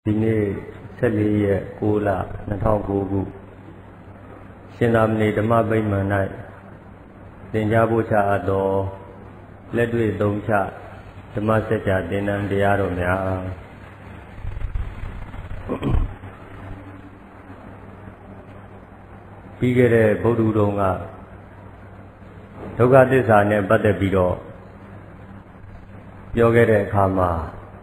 ဒီနေ့14ရက်6လ2009ခုရှင်သာမဏေဓမ္မဗိမာန်၌သင်ကြားပို့ချအပ်သောလက်တွေ့သုံးချဓမ္မစကြာသင်တန်းတရားတော်များပြီးခဲ့တဲ့ဗုဒ္ဓဟူးတုန်းကဒုက္ခသစ္စာနဲ့ပတ်သက်ပြီးတော့ပြောခဲ့တဲ့အခါမှာ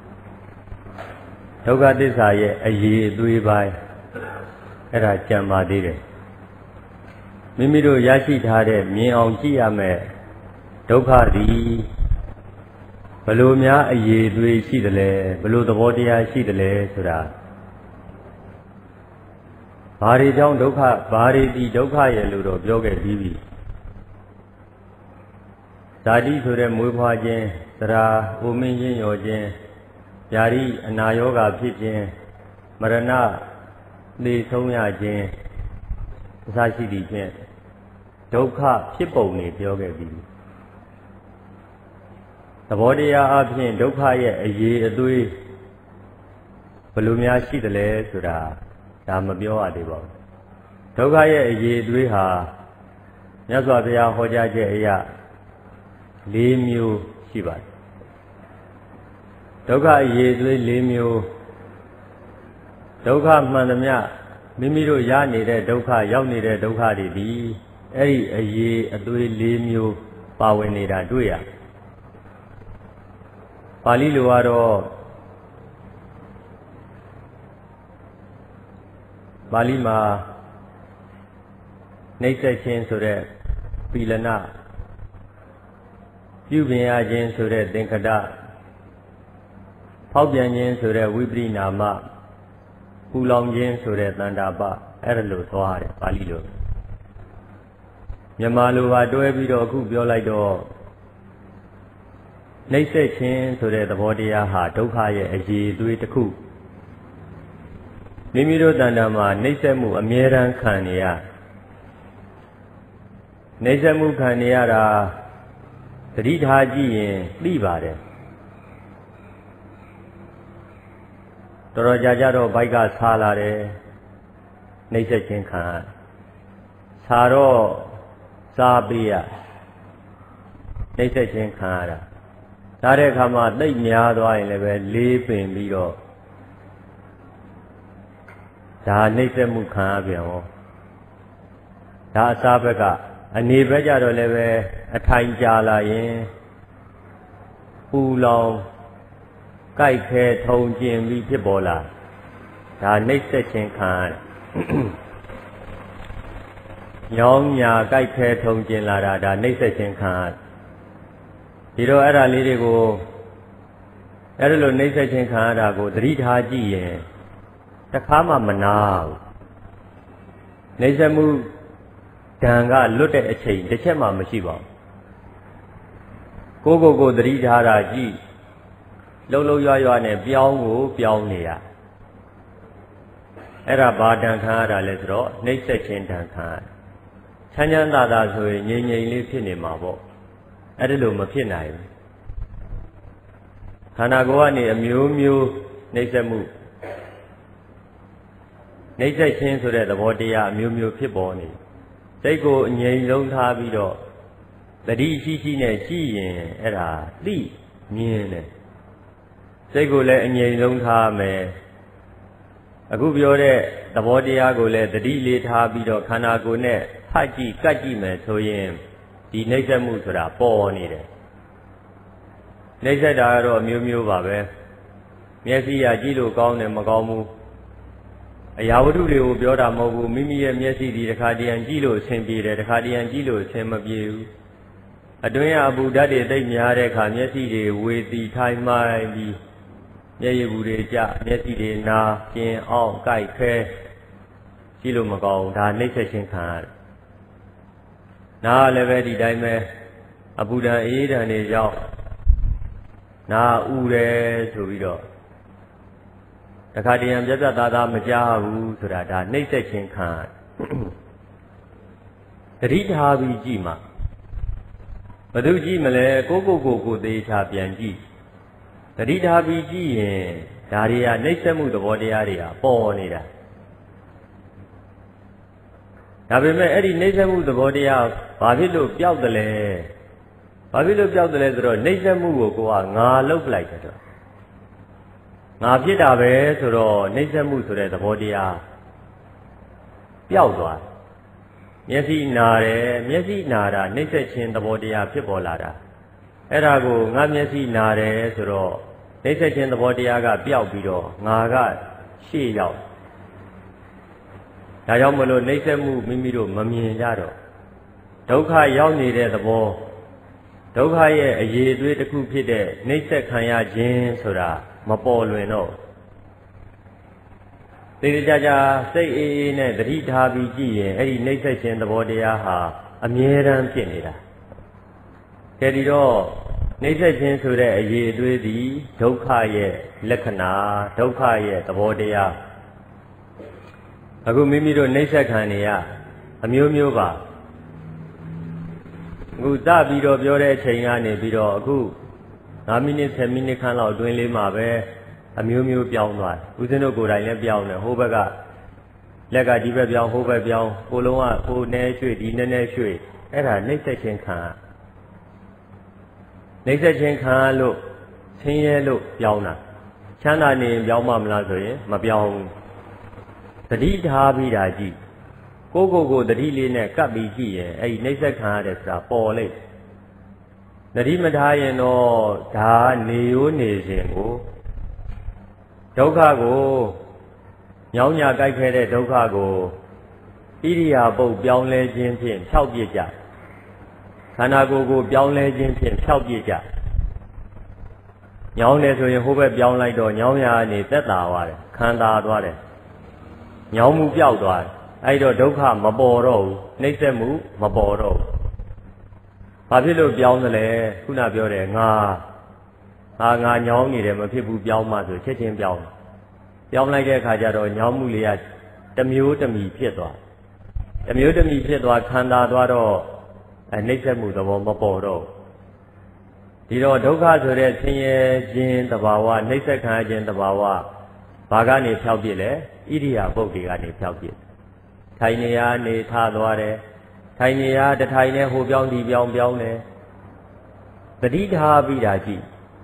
ဒုက္ခသစ္စာရဲ့အရေးအသွေးပိုင်းအဲ့ဒါကြံပါသေးတယ်မိမိတို့ရရှိထားတဲ့မြင်အောင်ကြည့်ရမယ်ဒုက္ခသည်ဘလို့များအရေးအသွေးရှိတယ်လဲဘလို့သဘောတရားရှိတယ်လဲဆိုတာဘာတွေကြောင့်ဒုက္ခဘာတွေဒီဒုက္ခရဲ့လို့တော့ပြောခဲ့ပြီးပြီဇာတိဆိုတဲ့မွေးဖွားခြင်းသရာအိုမင်းချင်းရောခြင်းญาတိအနာယောဂဖြစ်ခြင်းမရဏသေဆုံးရခြင်းအစရှိသည့်ဖြင့်ဒုက္ခဖြစ်ပုံတွေပြောခဲ့ပြီသဘောတရားအပြင်ဒုက္ခရဲ့အရေးအသွေးဘယ်လိုများရှိတယ်လဲဆိုတာဒါမပြောရသေးပါဘူးဒုက္ခရဲ့အရေးအသွေးဟာမြတ်စွာဘုရားဟောကြားချက်အရ၄မျိုးရှိပါတယ်ဒုက္ခအရေးအသွေး၄မျိုးဒုက္ခမှန်သမျှမိမိတို့ရနေတဲ့ဒုက္ခရောက်နေတဲ့ဒုက္ခတွေဒီအဲ့ဒီအရေးအသွေး၄မျိုးပါဝင်နေတာတွေ့ရပါဠိလိုကတော့ပါဠိမှာနှိမ့်ဆက်ခြင်းဆိုတဲ့ပီလနပြုပင်ရခြင်းဆိုတဲ့သင်္ခတဖောက်ပြန်ခြင်းဆိုတဲ့ဝိပရိနာမပူလောင်ခြင်းဆိုတဲ့တဏ္ဍာပအဲ့ဒါလိုသွားရတယ်ပါဠိလိုမြန်မာလိုပါတွဲပြီးတော့အခုပြောလိုက်တော့နှိမ့်ဆက်ခြင်းဆိုတဲ့သဘောတရားဟာဒုက္ခရဲ့အရေးအသွေးတစ်ခုမိမိတို့တဏ္ဍာမှာနှိမ့်ဆက်မှုအမြဲတမ်းခံနေရနှိမ့်ဆက်မှုခံနေရတာသတိထားကြည့်ရင်သိပါတယ်တော်တော်ကြာတော့ဘိုက်ကဆာလာတယ်နှိမ့်ဆက်ခြင်းခံဆာတော့စားပေးရနှိမ့်ဆက်ခြင်းခံရတာဒါတဲ့အခါမှာသိပ်များသွားရင်လည်းပဲလေးပင်ပြီးတော့ဒါနှိမ့်ဆက်မှုခံရပြန်ဟောဒါအစားဘက်ကအနေဘက်ကြတော့လည်းပဲအထိုင်ကြာလာရင်ပူလောင်ကြိုက်ခဲထုံကျင်ပြီးဖြစ်ပေါ်လာဒါနှိမ့်ဆက်ခြင်းခံရညောင်းညာကြိုက်ခဲထုံကျင်လာတာဒါနှိမ့်ဆက်ခြင်းခံရဒီတော့အဲ့ဒါလေးတွေကိုအဲ့ဒါလိုနှိမ့်ဆက်ခြင်းခံရတာကိုသတိထားကြည့်ရင်တခါမှမနာဘူးနှိမ့်ဆက်မှုဒဏ်ကလွတ်တဲ့အချိန်တစ်ချက်မှမရှိပါဘူးကိုသတိထားတာကြည့်လှုပ်ရွနဲ့ပြောင်းကိုပြောင်းနေရအဲ့ဒါဘာဒဏ်ခံရတာလဲဆိုတော့နှိမ့်ဆက်ခြင်းဒဏ်ခံရချမ်းချမ်းသာသာဆိုရင်ငြိမ်ငြိမ်လေးဖြစ်နေမှာပေါ့အဲ့ဒါလိုမဖြစ်နိုင်ဘူးခန္ဓာကိုယ်ကနေအမျိုးမျိုးနှိမ့်ဆက်မှုနှိမ့်ဆက်ခြင်းဆိုတဲ့သဘောတရားအမျိုးမျိုးဖြစ်ပေါ်နေစိတ်ကိုအငြိမ်ဆုံးထားပြီးတော့သတိရှိနဲ့ကြည့်ရင်အဲ့ဒါသိမြင်တယ်စိတ်ကိုလည်းအငြိမ်ဆုံးထားမယ်အခုပြောတဲ့သဘောတရားကိုလည်းသတိလေးထားပြီးတော့ခန္ဓာကိုယ်နဲ့ဖတ်ကြည့်ကတ်ကြည့်မယ်ဆိုရင်ဒီနှိမ့်ဆက်မှုဆိုတာပေါ်နေတယ်နှိမ့်ဆက်တာကတော့အမျိုးမျိုးပါပဲမျက်စိကကြည့်လို့ကောင်းတယ်မကောင်းဘူးအရာဝတ္ထုတွေကိုပြောတာမဟုတ်ဘူးမိမိရဲ့မျက်စိဒီတစ်ခါတည်းကြည့်လို့အဆင်ပြေတယ်တစ်ခါတည်းကြည့်လို့အဆင်မပြေဘူးအတွင်းကအပူဓာတ်တွေသိပ်များတဲ့အခါမျက်စိတွေဝေတီထိုင်မှိုင်းပြီးမျက်ရည်ဘူးတွေကျမျက်စိတွေနာကျင်အောင်ကြိုက်ခဲကြည့်လို့မကောင်းဒါနှိမ့်ဆက်ခြင်းခံရတယ်နားလည်းပဲဒီတိုင်းပဲအပူဓာတ်အေးဓာတ်တွေကြောင့်နားဥတယ်ဆိုပြီးတော့တခါတည်းပြတ်သားမကြားဘူးဆိုတာဒါနှိမ့်ဆက်ခြင်းခံသတိထားပြီးကြည့်မှဘယ်သူကြည့်မလဲကိုသေးချာပြန်ကြည့်သတိထားပြီးကြည့်ရင်ဒါတွေကနှိမ့်ဆက်မှုသဘောတရားတွေဟာပေါ်နေတာဒါပေမဲ့အဲ့ဒီနှိမ့်ဆက်မှုသဘောတရားဘာဖြစ်လို့ပျောက်တယ်လဲဘာဖြစ်လို့ပျောက်တယ်လဲဆိုတော့နှိမ့်ဆက်မှုကိုကိုကငါလှုပ်လိုက်တယ်တော့ငါဖြစ်တာပဲဆိုတော့နှိမ့်ဆက်မှုဆိုတဲ့သဘောတရားပျောက်သွားမျက်စိနာတယ်မျက်စိနာတာနှိမ့်ဆက်ခြင်းသဘောတရားဖြစ်ပေါ်လာတာအဲ့ဒါကိုငါမျက်စိနာတယ်ဆိုတော့နှိမ့်ဆက်ခြင်းသဘောတရားကပျောက်ပြီးတော့ငါကရှေ့ရောက်ဒါကြောင့်မလို့နှိမ့်ဆက်မှုမိမိတို့မမြင်ကြတော့ဒုက္ခရောက်နေတဲ့သဘောဒုက္ခရဲ့အရေးအသွေးတစ်ခုဖြစ်တဲ့နှိမ့်ဆက်ခံရခြင်းဆိုတာမပေါ်လွင်တော့သေသေးချာချာစိတ်အေးအေးနဲ့သတိထားပြီးကြည့်ရင်အဲ့ဒီနှိမ့်ဆက်ခြင်းသဘောတရားဟာအမြဲတမ်းဖြစ်နေတာကဲဒီတော့နှိမ့်ဆက်ခြင်းဆိုတဲ့အရေးအသွေးသည်ဒုက္ခရဲ့လက္ခဏာဒုက္ခရဲ့သဘောတရားအခုမိမိတို့နှိမ့်ဆက်ခံနေရအမျိုးမျိုးပါအခုစပြီးတော့ပြောတဲ့အချိန်ကနေပြီးတော့အခု9မိနစ်10မိနစ်ခန့်လောက်အတွင်းလေးမှာပဲအမျိုးမျိုးပြောင်းသွားတယ်ဦးဇင်းတို့ကိုယ်တိုင်လည်းပြောင်းတယ်ဟိုဘက်ကလက်ကဒီဘက်ပြောင်းဟိုဘက်ပြောင်းကိုလုံးကကိုနဲရွှေ့ဒီနဲနဲရွှေ့အဲ့ဒါနှိမ့်ဆက်ခြင်းခံနှိမ့်ဆက်ခြင်းခံလို့ဆင်းရဲလို့ပြောင်းတာချမ်းသာနေပြောင်းမှမလားဆိုရင်မပြောင်းသတိထားပြီးတာကြည့်ကိုသတိလေးနဲ့ကပ်ပြီးကြည့်ရင်အဲ့ဒီနှိမ့်ဆက်ခံရတဲ့ဆိုတာပေါ်လိမ့်သတိမထားရင်တော့ဒါနေရိုးနေစဉ်ကိုဒုက္ခကိုညောင်းညာကြိုက်ခဲတဲ့ဒုက္ခကိုဣရိယာပုတ်ပြောင်းလဲခြင်းဖြင့်ဖြောက်ပြစ်ကြခန္ဓာကိုယ်ကိုပြောင်းလဲခြင်းဖြင့်ဖြောက်ပြစ်ကြညောင်းတယ်ဆိုရင်ဟိုဘက်ပြောင်းလိုက်တော့ညောင်းရာကနေသက်သာသွားတယ်ခံသာသွားတယ်ညောင်းမှုပျောက်သွားတယ်အဲ့တော့ဒုက္ခမပေါ်တော့ဘူးနှိမ့်ဆက်မှုမပေါ်တော့ဘူးဘာဖြစ်လို့ပြောင်းသလဲခုနပြောတယ်ငါညောင်းနေတယ်မဖြစ်ဘူးပြောင်းမှဆိုချက်ချင်းပြောင်းလိုက်တဲ့အခါကျတော့ညောင်းမှုလေးကတစ်မျိုးတစ်မီဖြစ်သွားခံသာသွားတော့နှိမ့်ဆက်မှုသဘောမပေါ်တော့ဒီတော့ဒုက္ခဆိုတဲ့ဆင်းရဲခြင်းသဘာဝနှိမ့်ဆက်ခံရခြင်းသဘာဝဘာကနေဖြောက်ပြစ်လဲဣရိယာပုတ်တွေကနေဖြောက်ပြစ်ထိုင်နေရနေထသွားတယ်ထိုင်နေရတထိုင်နဲ့ဟိုပြောင်းဒီပြောင်းတယ်သတိထားပြီးတာကြည့်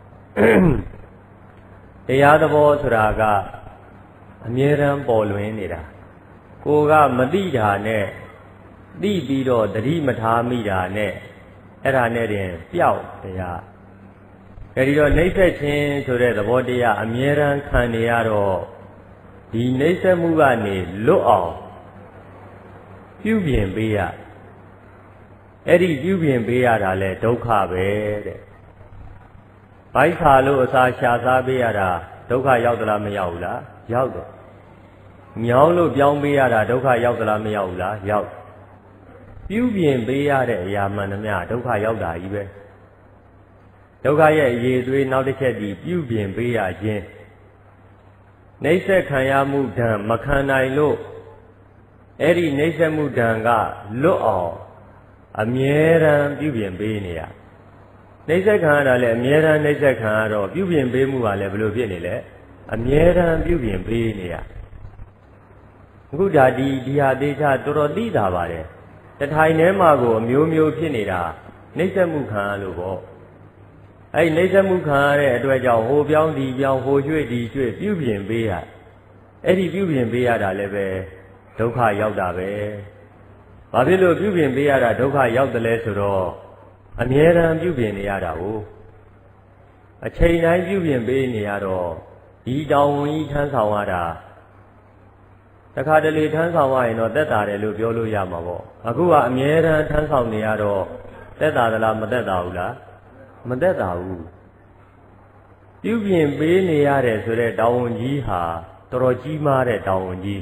တရားသဘောဆိုတာကအမြဲတမ်းပေါ်လွင်နေတာကိုကမသိတာနဲ့သိပြီးတော့သတိမထားမိတာနဲ့အဲ့ဒါနဲ့တင်ပျောက်တရားအဲဒီတော့နှိမ့်ဆက်ခြင်းဆိုတဲ့သဘောတရားအမြဲတမ်းခံနေရတော့ဒီနှိမ့်ဆက်မှုကနေလွတ်အောင်ပြုပြင်ပေးရအဲ့ဒီပြုပြင်ပေးရတာလဲဒုက္ခပဲတဲ့ဘိုက်ခါလို့အစာရှာစားပေးရတာဒုက္ခရောက်သလားမရောက်ဘူးလားရောက်တယ်ညောင်းလို့ပြောင်းပေးရတာဒုက္ခရောက်သလားမရောက်ဘူးလားရောက်ပြုပြင်ပေးရတဲ့အရာမှန်သမျှဒုက္ခရောက်တာကြီးပဲဒုက္ခရဲ့အရေးသွေးနောက်တစ်ချက်ဒီပြုပြင်ပေးရခြင်းနှိမ့်ဆက်ခံရမှုဒဏ်မခံနိုင်လို့အဲ့ဒီနှိမ့်ဆက်မှုဒဏ်ကလွတ်အောင်အမြဲတမ်းပြုပြင်ပေးနေရနှိမ့်ဆက်ခံရတာလည်းအမြဲတမ်းနှိမ့်ဆက်ခံရတော့ပြုပြင်ပေးမှုကလည်းဘယ်လိုဖြစ်နေလဲအမြဲတမ်းပြုပြင်ပေးနေရအခုဒါဒီဟာသေးချာတော်တော်သိတာပါတယ်တထိုင်ထဲမှာကိုအမျိုးမျိုးဖြစ်နေတာနှိမ့်ဆက်မှုခံရလို့ပေါ့အဲ့နှိမ့်ဆက်မှုခံရတဲ့အတွက်ကြောင့်ဟိုပြောင်းဒီပြောင်းဟိုရွှေ့ဒီရွှေ့ပြုပြင်ပေးရအဲ့ဒီပြုပြင်ပေးရတာလည်းပဲဒုက္ခရောက်တာပဲဘာဖြစ်လို့ပြုပြင်ပေးရတာဒုက္ခရောက်တယ်လဲဆိုတော့အမြဲတမ်းပြုပြင်နေရတာကိုအချိန်တိုင်းပြုပြင်ပေးနေရတော့ဒီတောင်ဝင်ကြီးထမ်းဆောင်ရတာတခါတလေထမ်းဆောင်ရရင်တော့သက်သာတယ်လို့ပြောလို့ရမှာပေါ့အခုကအမြဲတမ်းထမ်းဆောင်နေရတော့သက်သာသလားမသက်သာဘူးလားမသက်သာဘူးပြုပြင်ပေးနေရတယ်ဆိုတဲ့တောင်ဝင်ကြီးဟာတော်တော်ကြီးမားတဲ့တောင်ဝင်ကြီး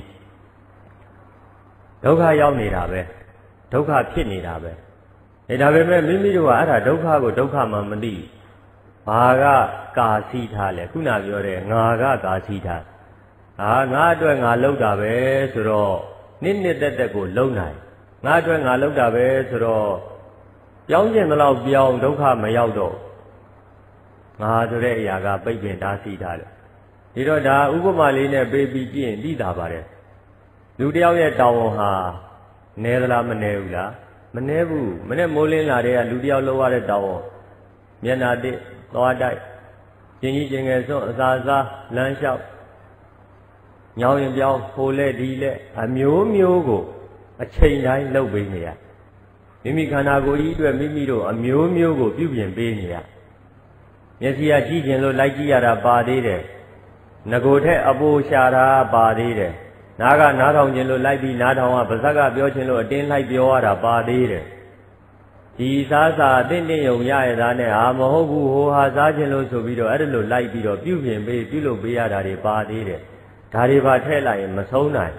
ဒုက္ခရောက်နေတာပဲဒုက္ခဖြစ်နေတာပဲဒါပေမဲ့မိမိတို့ကအဲ့ဒါဒုက္ခကိုဒုက္ခမှမသိဘာကကာစီထားလဲခုနပြောတဲ့ငါကကာစီထားငါအတွက်ငါလုပ်တာပဲဆိုတော့နှစ်သက်ကိုလုံနိုင်ငါအတွက်ငါလုပ်တာပဲဆိုတော့ပြောင်းကျင်သလောက်ပြောင်းဒုက္ခမရောက်တော့ငါဆိုတဲ့အရာကပိတ်ပင်တားဆီးထားတယ်ဒီတော့ဒါဥပမာလေးနဲ့ပေးပြီးကြည့်ရင်သိတာပါတယ်လူတယောက်ရဲ့တောင်းဝန်ဟာနည်းသလားမနည်းဘူးလားမနည်းဘူးမနဲ့မိုးလင်းလာတဲ့ကလူတယောက်လောက်ရတဲ့တောင်းဝန်မျက်နာတစ်သွားတိုက်ကျင်ကြီးကျင်ငယ်စွန့်အစာစားလမ်းလျှောက်ညောင်းရင်ပြောင်းဖိုလဲဒီလဲအမျိုးမျိုးကိုအချိန်တိုင်းလှုပ်ပေးနေရမိမိခန္ဓာကိုယ်ကြီးအတွက်မိမိတို့အမျိုးမျိုးကိုပြုပြင်ပေးနေရမျက်စိကကြည့်ခြင်းလို့လိုက်ကြည့်ရတာပါသေးတယ်ငကိုထက်အပိုရှာတာပါသေးတယ်နားကနားထောင်ခြင်းလို့လိုက်ပြီးနားထောင်ကပါးစပ်ကပြောခြင်းလို့အတင်းလိုက်ပြောရတာပါသေးတယ်ဒီစားစာအတင်းတင်းယုံရရသားနဲ့မဟုတ်ဘူးဟိုဟာစားခြင်းလို့ဆိုပြီးတော့အဲ့ဒါလို့လိုက်ပြီးတော့ပြုပြင်ပေးပြုလုပ်ပေးရတာတွေပါသေးတယ်ဒါတွေပါထည့်လိုက်ရင်မဆုံးနိုင်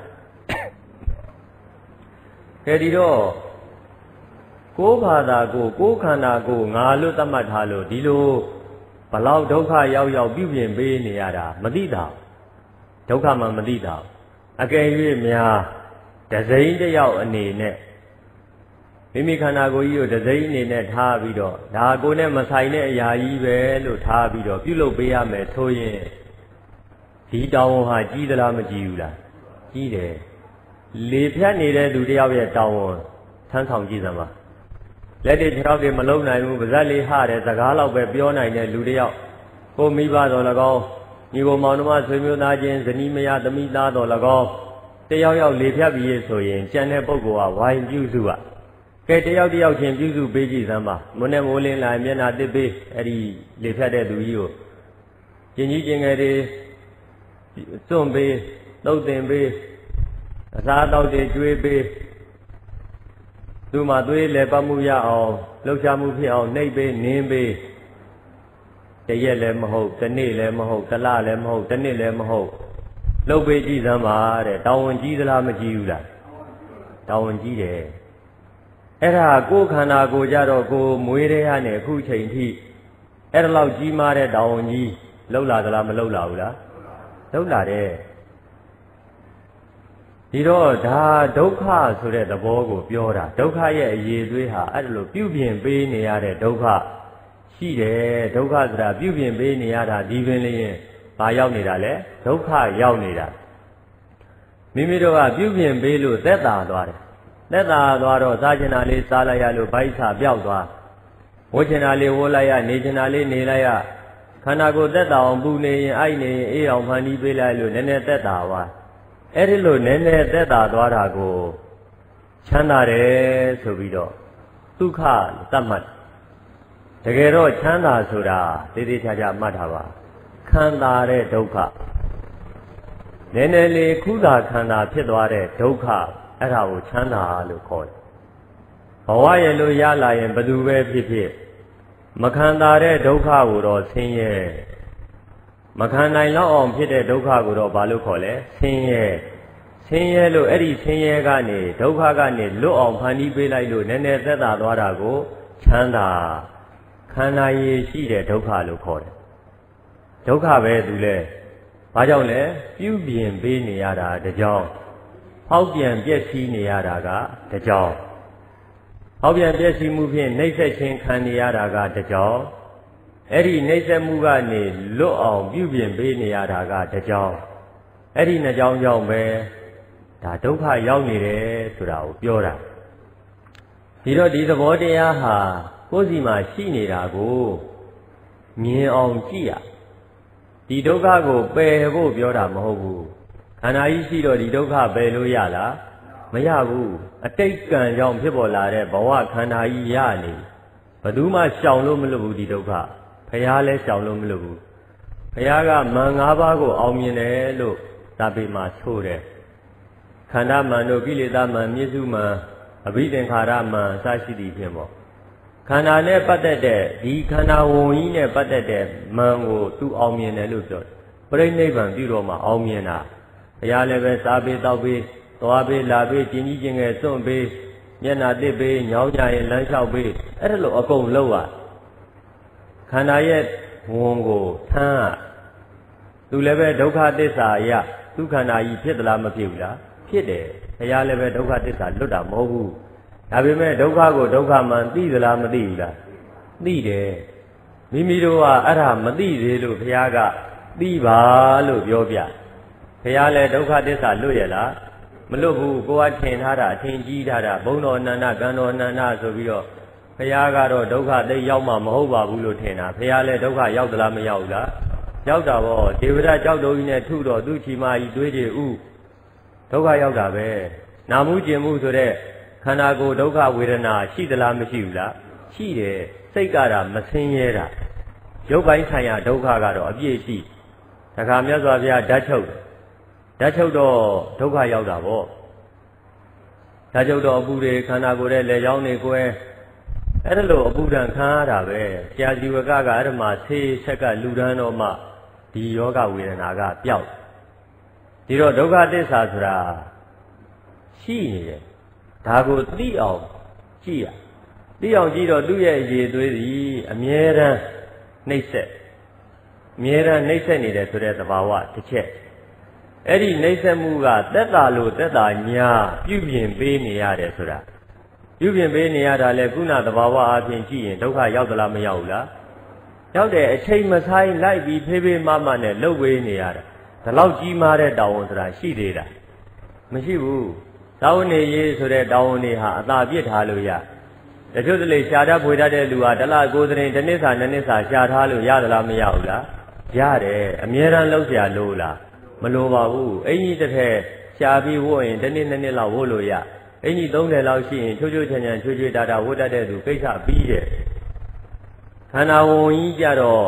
ကဲဒီတော့ကိုယ်ဘာသာကိုယ်ခန္ဓာကိုငါလို့သတ်မှတ်ထားလို့ဒီလိုဘလောက်ဒုက္ခရောက်ရောက်ပြုပြင်ပေးနေရတာမသိတာဒုက္ခမှမသိတာအကယ်၍များတစိမ့်တယောက်အနေနဲ့မိမိခန္ဓာကိုယ်ကြီးကိုတစိမ့်အနေနဲ့ထားပြီးတော့ဒါကိုယ်နဲ့မဆိုင်တဲ့အရာကြီးပဲလို့ထားပြီးတော့ပြုလုပ်ပေးရမယ်ဆိုရင်ဒီတောင်းဝန်ဟာကြီးသလားမကြီးဘူးလားကြီးတယ်လေဖြတ်နေတဲ့သူတယောက်ရဲ့တောင်းဝန်ထမ်းဆောင်ကြည့်စမ်းပါလက်တွေခြေထောက်တွေမလုံနိုင်ဘူးပါးစပ်လေးဟတဲ့စကားလောက်ပဲပြောနိုင်တဲ့လူတယောက်ကိုမိဘတော်၎င်းညီကိုမောင်နှမဆွေမျိုးသားချင်းဇနီးမယားသမီးသားတော်၎င်းတယောက်ယောက်လေဖြတ်ပြီးဆိုရင်ကြံတဲ့ပုဂ္ဂိုလ်ကဝိုင်းပြုစုကကဲတယောက်တယောက်ချင်းပြုစုပေးကြည့်စမ်းပါမွန်းနဲ့မိုးလင်းလာမျက်နှာတစ်ပေးအဲ့ဒီလေဖြတ်တဲ့သူကြီးကိုကျင်ကြီးကျင်ငယ်တွေစွန့်ပေးသုတ်တင်ပေးအစားအသောက်တွေကျွေးပေးသူ့မှာသွေးလဲပတ်မှုရအောင်လှုပ်ရှားမှုဖြစ်အောင်နှိပ်ပေးနင်းပေးတရက်လည်းမဟုတ်တစ်နေ့လည်းမဟုတ်တစ်လလည်းမဟုတ်တစ်နှစ်လည်းမဟုတ်လှုပ်ပေးကြည့်စမ်းပါတဲ့တောင်းဝန်ကြီးသလားမကြီးဘူးလားတောင်းဝန်ကြီးတယ်အဲ့ဒါကိုယ်ခန္ဓာကိုယ်ကြတော့ကိုယ်မွေးတဲ့ဟာနဲ့အခုချိန်ထိအဲ့ဒါလောက်ကြီးမားတဲ့တောင်းဝန်ကြီးလှုပ်လာသလားမလှုပ်လာဘူးလားလှုပ်လာတယ်ဒီတော့ဒါဒုက္ခဆိုတဲ့သဘောကိုပြောတာဒုက္ခရဲ့အရေးသွေးဟာအဲ့ဒါလိုပြုပြင်ပေးနေရတဲ့ဒုက္ခရှိတယ်ဒုက္ခဆိုတာပြုပြင်ပေးနေရတာဒီပင်လျင်ဘာရောက်နေတာလဲဒုက္ခရောက်နေတာမိမိတို့ကပြုပြင်ပေးလို့သက်သာသွားတယ်သက်သာသွားတော့စားချင်တာလေးစားလိုက်ရလို့ဗိုက်စာပြောက်သွားဝတ်ချင်တာလေးဝတ်လိုက်ရနေချင်တာလေးနေလိုက်ရခန္ဓာကိုယ်သက်သာအောင်ပူနေရင်အိုက်နေရင်အေးအောင်ဖန်တီးပေးလိုက်လို့နည်းနည်းသက်သာသွားအဲ့ဒီလိုနည်းနည်းသက်သာသွားတာကိုချမ်းသာတယ်ဆိုပြီးတော့ဒုက္ခသတ်မှတ်တကယ်တော့ချမ်းသာဆိုတာသေးသေးချာချာမှတ်ထားပါခံစားတဲ့ဒုက္ခနည်းနည်းလေးခုသာခံစားဖြစ်သွားတဲ့ဒုက္ခအဲ့ဒါကိုချမ်းသာလို့ခေါ်တယ်ဘဝရဲ့လို့ရလာရင်ဘယ်သူပဲဖြစ်ဖြစ်မခံစားတဲ့ဒုက္ခကိုတော့ဆင်းရဲမခံနိုင်တော့အောင်ဖြစ်တဲ့ဒုက္ခကိုတော့ဘာလို့ခေါ်လဲဆင်းရဲလို့အဲ့ဒီဆင်းရဲကနေဒုက္ခကနေလွတ်အောင်ဖန်တီးပေးလိုက်လို့နည်းနည်းသက်သာသွားတာကိုချမ်းသာခန္ဓာရည်ရှိတဲ့ဒုက္ခလို့ခေါ်တယ်ဒုက္ခပဲသူလဲဘာကြောင့်လဲပြုပြင်ပေးနေရတာတကြောင်ဖောက်ပြန်ပျက်စီးနေရတာကတကြောင်ဖောက်ပြန်ပျက်စီးမှုဖြင့်နှိမ့်ဆက်ခြင်းခံနေရတာကတကြောင်အဲ့ဒီနှိမ့်ဆက်မှုကနေလွတ်အောင်ပြုပြင်ပေးနေရတာကတကြောင်အဲ့ဒီနှစ်ကြောင်ကြောင့်ပဲဒါဒုက္ခရောက်နေတယ်ဆိုတာကိုပြောတာဒီတော့ဒီသဘောတရားဟာကိုယ်စီမှာရှိနေတာကိုမြင်အောင်ကြည့်ရဒီဒုက္ခကိုပယ်ဖို့ပြောတာမဟုတ်ဘူးခန္ဓာကြီးရှိတော့ဒီဒုက္ခပယ်လို့ရလားမရဘူးအတိတ်ကံကြောင့်ဖြစ်ပေါ်လာတဲ့ဘဝခန္ဓာကြီးရနေဘယ်သူမှရှောင်လို့မလွတ်ဘူးဒီဒုက္ခဘုရားလည်းရှောင်လို့မလွတ်ဘူးဘုရားကမန်၅ပါးကိုအောင်မြင်တယ်လို့သာပေမှာဆိုတယ်ခန္ဓာမန်တို့ကိလေသာမန်မြစ္စုမန်အဘိသင်္ခါရမန်အစရှိသည်ဖြင့်ပေါ့ခန္ဓာနဲ့ပတ်သက်တဲ့ဒီခန္ဓာဝန်ကြီးနဲ့ပတ်သက်တဲ့မန်ကိုသူအောင်မြင်တယ်လို့ပြောတယ်ပြိဋိဘံပြုတော့မှအောင်မြင်တာဘုရားလည်းပဲစားပေးတောက်ပေးသွားပေးလာပေးကျင်ကြီးကျင်ငယ်စွန့်ပေးမျက်နာတစ်ပေးညောင်းကြရင်လမ်းလျှောက်ပေးအဲ့ဒါလိုအကုန်လုံးอ่ะခန္ဓာရဲ့ဝန်ကိုထမ်းသူလည်းပဲဒုက္ခသစ္စာအရသူခန္ဓာကြီးဖြစ်သလားမဖြစ်ဘူးလားဖြစ်တယ်ဘုရားလည်းပဲဒုက္ခသစ္စာလွတ်တာမဟုတ်ဘူးဒါပေမဲ့ဒုက္ခကိုဒုက္ခမှန်သိသလားမသိဘူးလားသိတယ်မိမိတို့ကအဲ့ဒါမသိသေးလို့ဘုရားကသိပါလို့ပြောပြဘုရားလည်းဒုက္ခသစ္စာလွတ်ရလားမလွတ်ဘူးကိုကထင်ထားတာအထင်ကြီးထားတာဘုံတော်အနန္တကံတော်အနန္တဆိုပြီးတော့ဘုရားကတော့ဒုက္ခသိရောက်မှမဟုတ်ပါဘူးလို့ထင်တာဘုရားလည်းဒုက္ခရောက်သလားမရောက်ဘူးလားရောက်တာပေါ့ဒေဝရကြောက်တော်ကြီးနဲ့ထုတော်သူ့ချီမကြီးတွေးကြည့်ဥဒုက္ခရောက်တာပဲနာမှုကျင်မှုဆိုတဲ့ခန္ဓာကိုယ်ဒုက္ခဝေဒနာရှိသလားမရှိဘူးလားရှိတယ်စိတ်ကတာမဆင်းရဲတာရုပ်ပိုင်းဆိုင်ရာဒုက္ခကတော့အပြည့်ရှိတခါမြတ်စွာဘုရားဓာတ်ချုပ်တော့ဒုက္ခရောက်တာပေါ့ဓာတ်ချုပ်တော့အပူတွေခန္ဓာကိုယ်ရဲ့လက်ကြောင်းတွေကိုယ်အဲ့ဒါလို့အပူဒဏ်ခံရတာပဲဆရာဇီဝကကအဲ့ဒါမှဆေးဆက်ကလူဒန်းတော့မှဒီယောဂဝေဒနာကပျောက်ဒီတော့ဒုက္ခသစ္စာဆိုတာရှိနေတယ်ဒါကိုသိအောင်ကြည့်ရသိအောင်ကြည့်တော့သူ့ရဲ့အရေးသွေးသည်အမြဲတမ်းနှိမ့်ဆက်နေတယ်ဆိုတဲ့သဘာဝတစ်ချက်အဲ့ဒီနှိမ့်ဆက်မှုကသက်သာလို့သက်သာညာပြုပြင်ပေးနေရတယ်ဆိုတာပြုပြင်ပေးနေရတာလဲခုနသဘာဝအပြင်ကြည့်ရင်ဒုက္ခရောက်သလားမရောက်ဘူးလားရောက်တယ်အချိန်မဆိုင်လိုက်ပြီးဖေးဖေးမမနဲ့လှုပ်ဝေးနေရတာဒါလောက်ကြီးမားတဲ့တောင်းဝန်ဆိုတာရှိသေးတာမရှိဘူးတောင်းဝန်နေရေးဆိုတဲ့တောင်းဝန်တွေဟာအသာပြစ်ထားလို့ရတချို့တလေရှားတတ်ဖွေတတ်တဲ့လူဟာတလားကိုယ်စရင်တစ်နှစ်စာနှစ်နှစ်စာရှားထားလို့ရသလားမရဘူးလားရတယ်အမြဲတမ်းလှုပ်ရှားလို့လားမလိုပါဘူးအင်ကြီးတစ်ထက်ရှားပြီးဝတ်ရင်တစ်နှစ်နှစ်နှစ်လောက်ဝတ်လို့ရအင်ကြီး30လောက်ရှိရင်ချိုးချွေချွေတာတာဝတ်တတ်တဲ့သူကိစ္စပြီးတယ်ခန္ဓာဝန်ကြီးကြတော့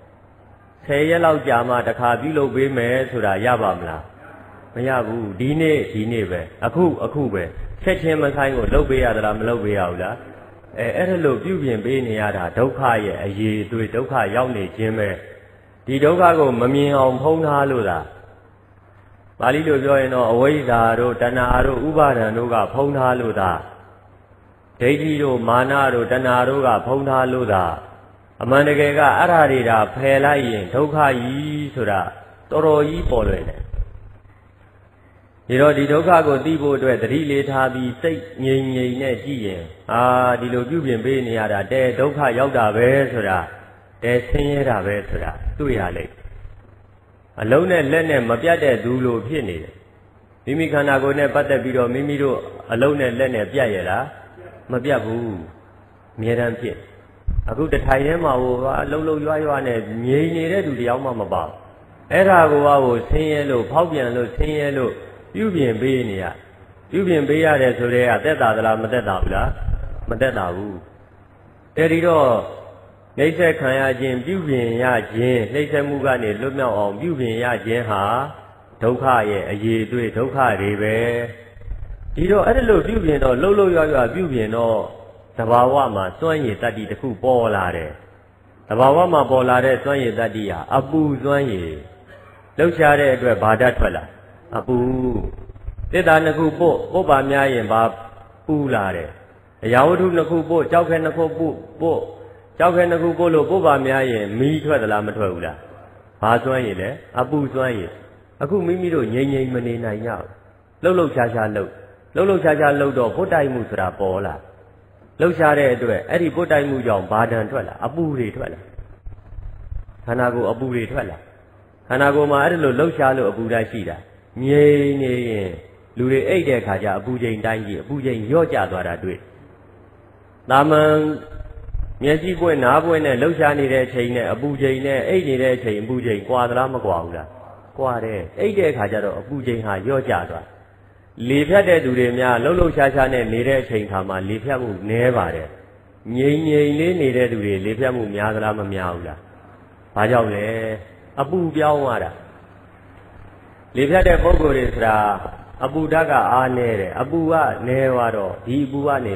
10ရက်လောက်ကြာမှတစ်ခါပြုလုပ်ပေးမယ်ဆိုတာရပါမလားမရဘူးဒီနေ့ပဲအခုပဲချက်ချင်းမဆိုင်ကိုလုပ်ပေးရသလားမလုပ်ပေးရဘူးလားအဲ့ဒါလို့ပြုပြင်ပေးနေရတာဒုက္ခရဲ့အရေးအသွေးဒုက္ခရောက်နေခြင်းပဲဒီဒုက္ခကိုမမြင်အောင်ဖုံးထားလို့သာပါဠိလိုပြောရင်တော့အဝိဇ္ဇာတို့တဏှာတို့ဥပါဒံတို့ကဖုံးထားလို့သာဒိဋ္ဌိတို့မာနတို့တဏှာတို့ကဖုံးထားလို့သာအမှန်တကယ်ကအဲ့ဓာတွေဒါဖယ်လိုက်ရင်ဒုက္ခကြီးဆိုတာတော်တော်ကြီးပေါ်လွယ်တယ်ဒီတော့ဒီဒုက္ခကိုသိဖို့အတွက်သတိလေးထားပြီးစိတ်ငြိမ်နဲ့ကြည့်ရင်ဒီလိုပြုပြင်ပေးနေရတာတဲဒုက္ခရောက်တာပဲဆိုတာတဲဆင်းရဲတာပဲဆိုတာတွေ့ရလိမ့်အလုံးနဲ့လက်နဲ့မပြတ်တဲ့သူလိုဖြစ်နေတယ်မိမိခန္ဓာကိုယ်နဲ့ပတ်သက်ပြီးတော့မိမိတို့အလုံးနဲ့လက်နဲ့ပြတ်ရလားမပြတ်ဘူးအမြဲတမ်းဖြစ်အခုတထိုင်ထဲမှာဟိုကအလုံးရွာနဲ့ငြိမ်နေတဲ့သူတယောက်မှမပါဘူးအဲ့ဒါကိုဆင်းရဲလို့ဖောက်ပြန်လို့ဆင်းရဲလို့ပြုပြင်ပေးနေရပြုပြင်ပေးရတယ်ဆိုတဲ့ကသက်သာသလားမသက်သာဘူးလားမသက်သာဘူးအဲဒီတော့နှိမ့်ဆက်ခံရခြင်းပြုပြင်ရခြင်းနှိမ့်ဆက်မှုကနေလွတ်မြောက်အောင်ပြုပြင်ရခြင်းဟာဒုက္ခရဲ့အရေးအသွေးဒုက္ခတွေပဲဒီတော့အဲ့ဒါလို့ပြုပြင်တော့လှုပ်ရွာပြုပြင်တော့သဘာဝမှာစွမ်းရည်တတ္တိတစ်ခုပေါ်လာတယ်သဘာဝမှာပေါ်လာတဲ့စွမ်းရည်တတ္တိဟာအပူစွမ်းရည်လှုပ်ရှားတဲ့အတွက်ဘာဓာတ်ထွက်လာအပူသစ္စာနှစ်ခုပို့ပါများရင်ဘာပူလာတယ်အရာဝတ္ထုနှစ်ခုပို့ကြောက်ခဲနှစ်ခုပို့ကြောက်ခဲနှစ်ခုပို့လို့ပို့ပါများရင်မီးထွက်သလားမထွက်ဘူးလားဘာစွမ်းရည်လဲအပူစွမ်းရည်အခုမိမိတို့ငြိမ်မနေနိုင်ကြဘူးလှုပ်ရှားလှုပ်တော့ပုတ်တိုက်မှုဆိုတာပေါ်လာလှုပ်ရှားတဲ့အတွက်အဲ့ဒီပုတ်တိုက်မှုကြောင့်ဘာဒဏ်ထွက်လာအပူတွေထွက်လာခန္ဓာကိုယ်အပူတွေထွက်လာခန္ဓာကိုယ်မှာအဲ့ဒါလို့လှုပ်ရှားလို့အပူဓာတ်ရှိတာငြိမ်နေရင်လူတွေအိတ်တဲ့ခါကျအပူချိန်တိုင်းကြီးအပူချိန်လျော့ကျသွားတာတွေ့တာမန်မျက်စိပွင့်နားပွင့်နဲ့လှုပ်ရှားနေတဲ့အချိန်နဲ့အပူချိန်နဲ့အိတ်နေတဲ့အချိန်အပူချိန်ကွာသလားမကွာဘူးလားကွာတယ်အိတ်တဲ့ခါကျတော့အပူချိန်ဟာလျော့ကျသွားလေဖြတ်တဲ့သူတွေများလှုပ်ရှားနဲ့နေတဲ့အချိန်ခါမှာလေဖြတ်မှုနည်းပါတယ်ငြိမ်လေးနေတဲ့သူတွေလေဖြတ်မှုများသလားမများဘူးလားဘာကြောင့်လဲအပူပြောင်းသွားတာလေဖြတ်တဲ့ပုဂ္ဂိုလ်တွေဆိုတာအပူဓာတ်ကအားနည်းတယ်အပူကနည်းသွားတော့ဒီအပူကနေ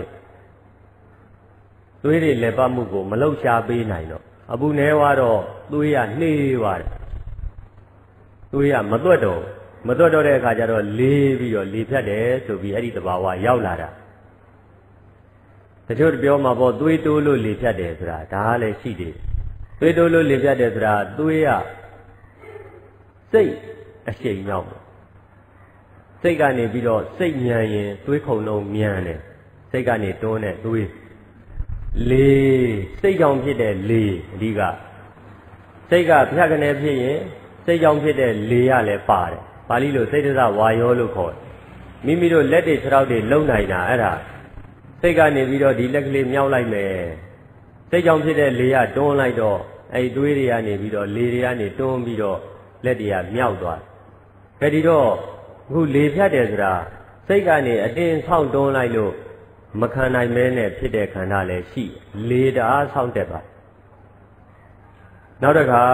သွေးတွေလက်ပတ်မှုကိုမလှုပ်ရှားပေးနိုင်တော့အပူနည်းသွားတော့သွေးကနှေးသွားတယ်သွေးကမသွက်တော့တဲ့အခါကျတော့လေးပြီးတော့လေဖြတ်တယ်ဆိုပြီးအဲ့ဒီသဘာဝရောက်လာတာတချို့ပြောမှာပေါ့သွေးတိုးလို့လေဖြတ်တယ်ဆိုတာဒါကလည်းရှိတယ်သွေးတိုးလို့လေဖြတ်တယ်ဆိုတာသွေးကစိတ်အရှိန်ရောက်စိတ်ကနေပြီးတော့စိတ်မြန်ရင်သွေးခုန်လုံးမြန်တယ်စိတ်ကနေတွန်းတဲ့သွေးလေစိတ်ကြောင့်ဖြစ်တဲ့လေအဓိကစိတ်ကဖြတ်ကနေဖြစ်ရင်စိတ်ကြောင့်ဖြစ်တဲ့လေရလည်းပါတယ်ပါဠိလိုစိတ်တစဝါယောလို့ခေါ်မိမိတို့လက်တွေခြေထောက်တွေလုံနိုင်တာအဲ့ဒါစိတ်ကနေပြီးတော့ဒီလက်ကလေးမြောက်လိုက်မယ်စိတ်ကြောင့်ဖြစ်တဲ့လေရတွန်းလိုက်တော့အဲ့သွေးတွေကနေပြီးတော့လေတွေကနေတွန်းပြီးတော့လက်တွေကမြောက်သွားတယ်ဒီတော့အခုလေဖြတ်တယ်ဆိုတာစိတ်ကနေအတင်းဆောင့်တွန်းလိုက်လို့မခံနိုင်မဲနဲ့ဖြစ်တဲ့ခန္ဓာလည်းရှိလေတအားဆောင့်တက်ပါနောက်တစ်ခါ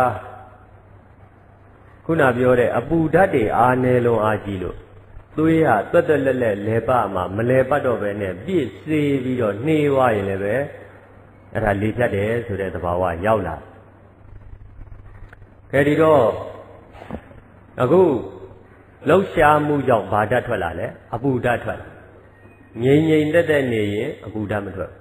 ခုနပြောတဲ့အပူဓာတ်တွေအားနေလုံးအားကြီးလို့သွေးဟာတွက်တွက်လက်လက်လဲပမှာမလဲပတ်တော့ပဲနဲ့ပြည့်စေးပြီးတော့နှေးသွားရင်လည်းပဲအဲ့ဒါလေဖြတ်တယ်ဆိုတဲ့သဘာဝရောက်လာဒီတော့အခုလှုပ်ရှားမှုကြောင့်ဘာဓာတ်ထွက်လာလဲအပူဓာတ်ထွက်လာငြိမ်ငြိမ်တက်တက်နေရင်အပူဓာတ်မထွက်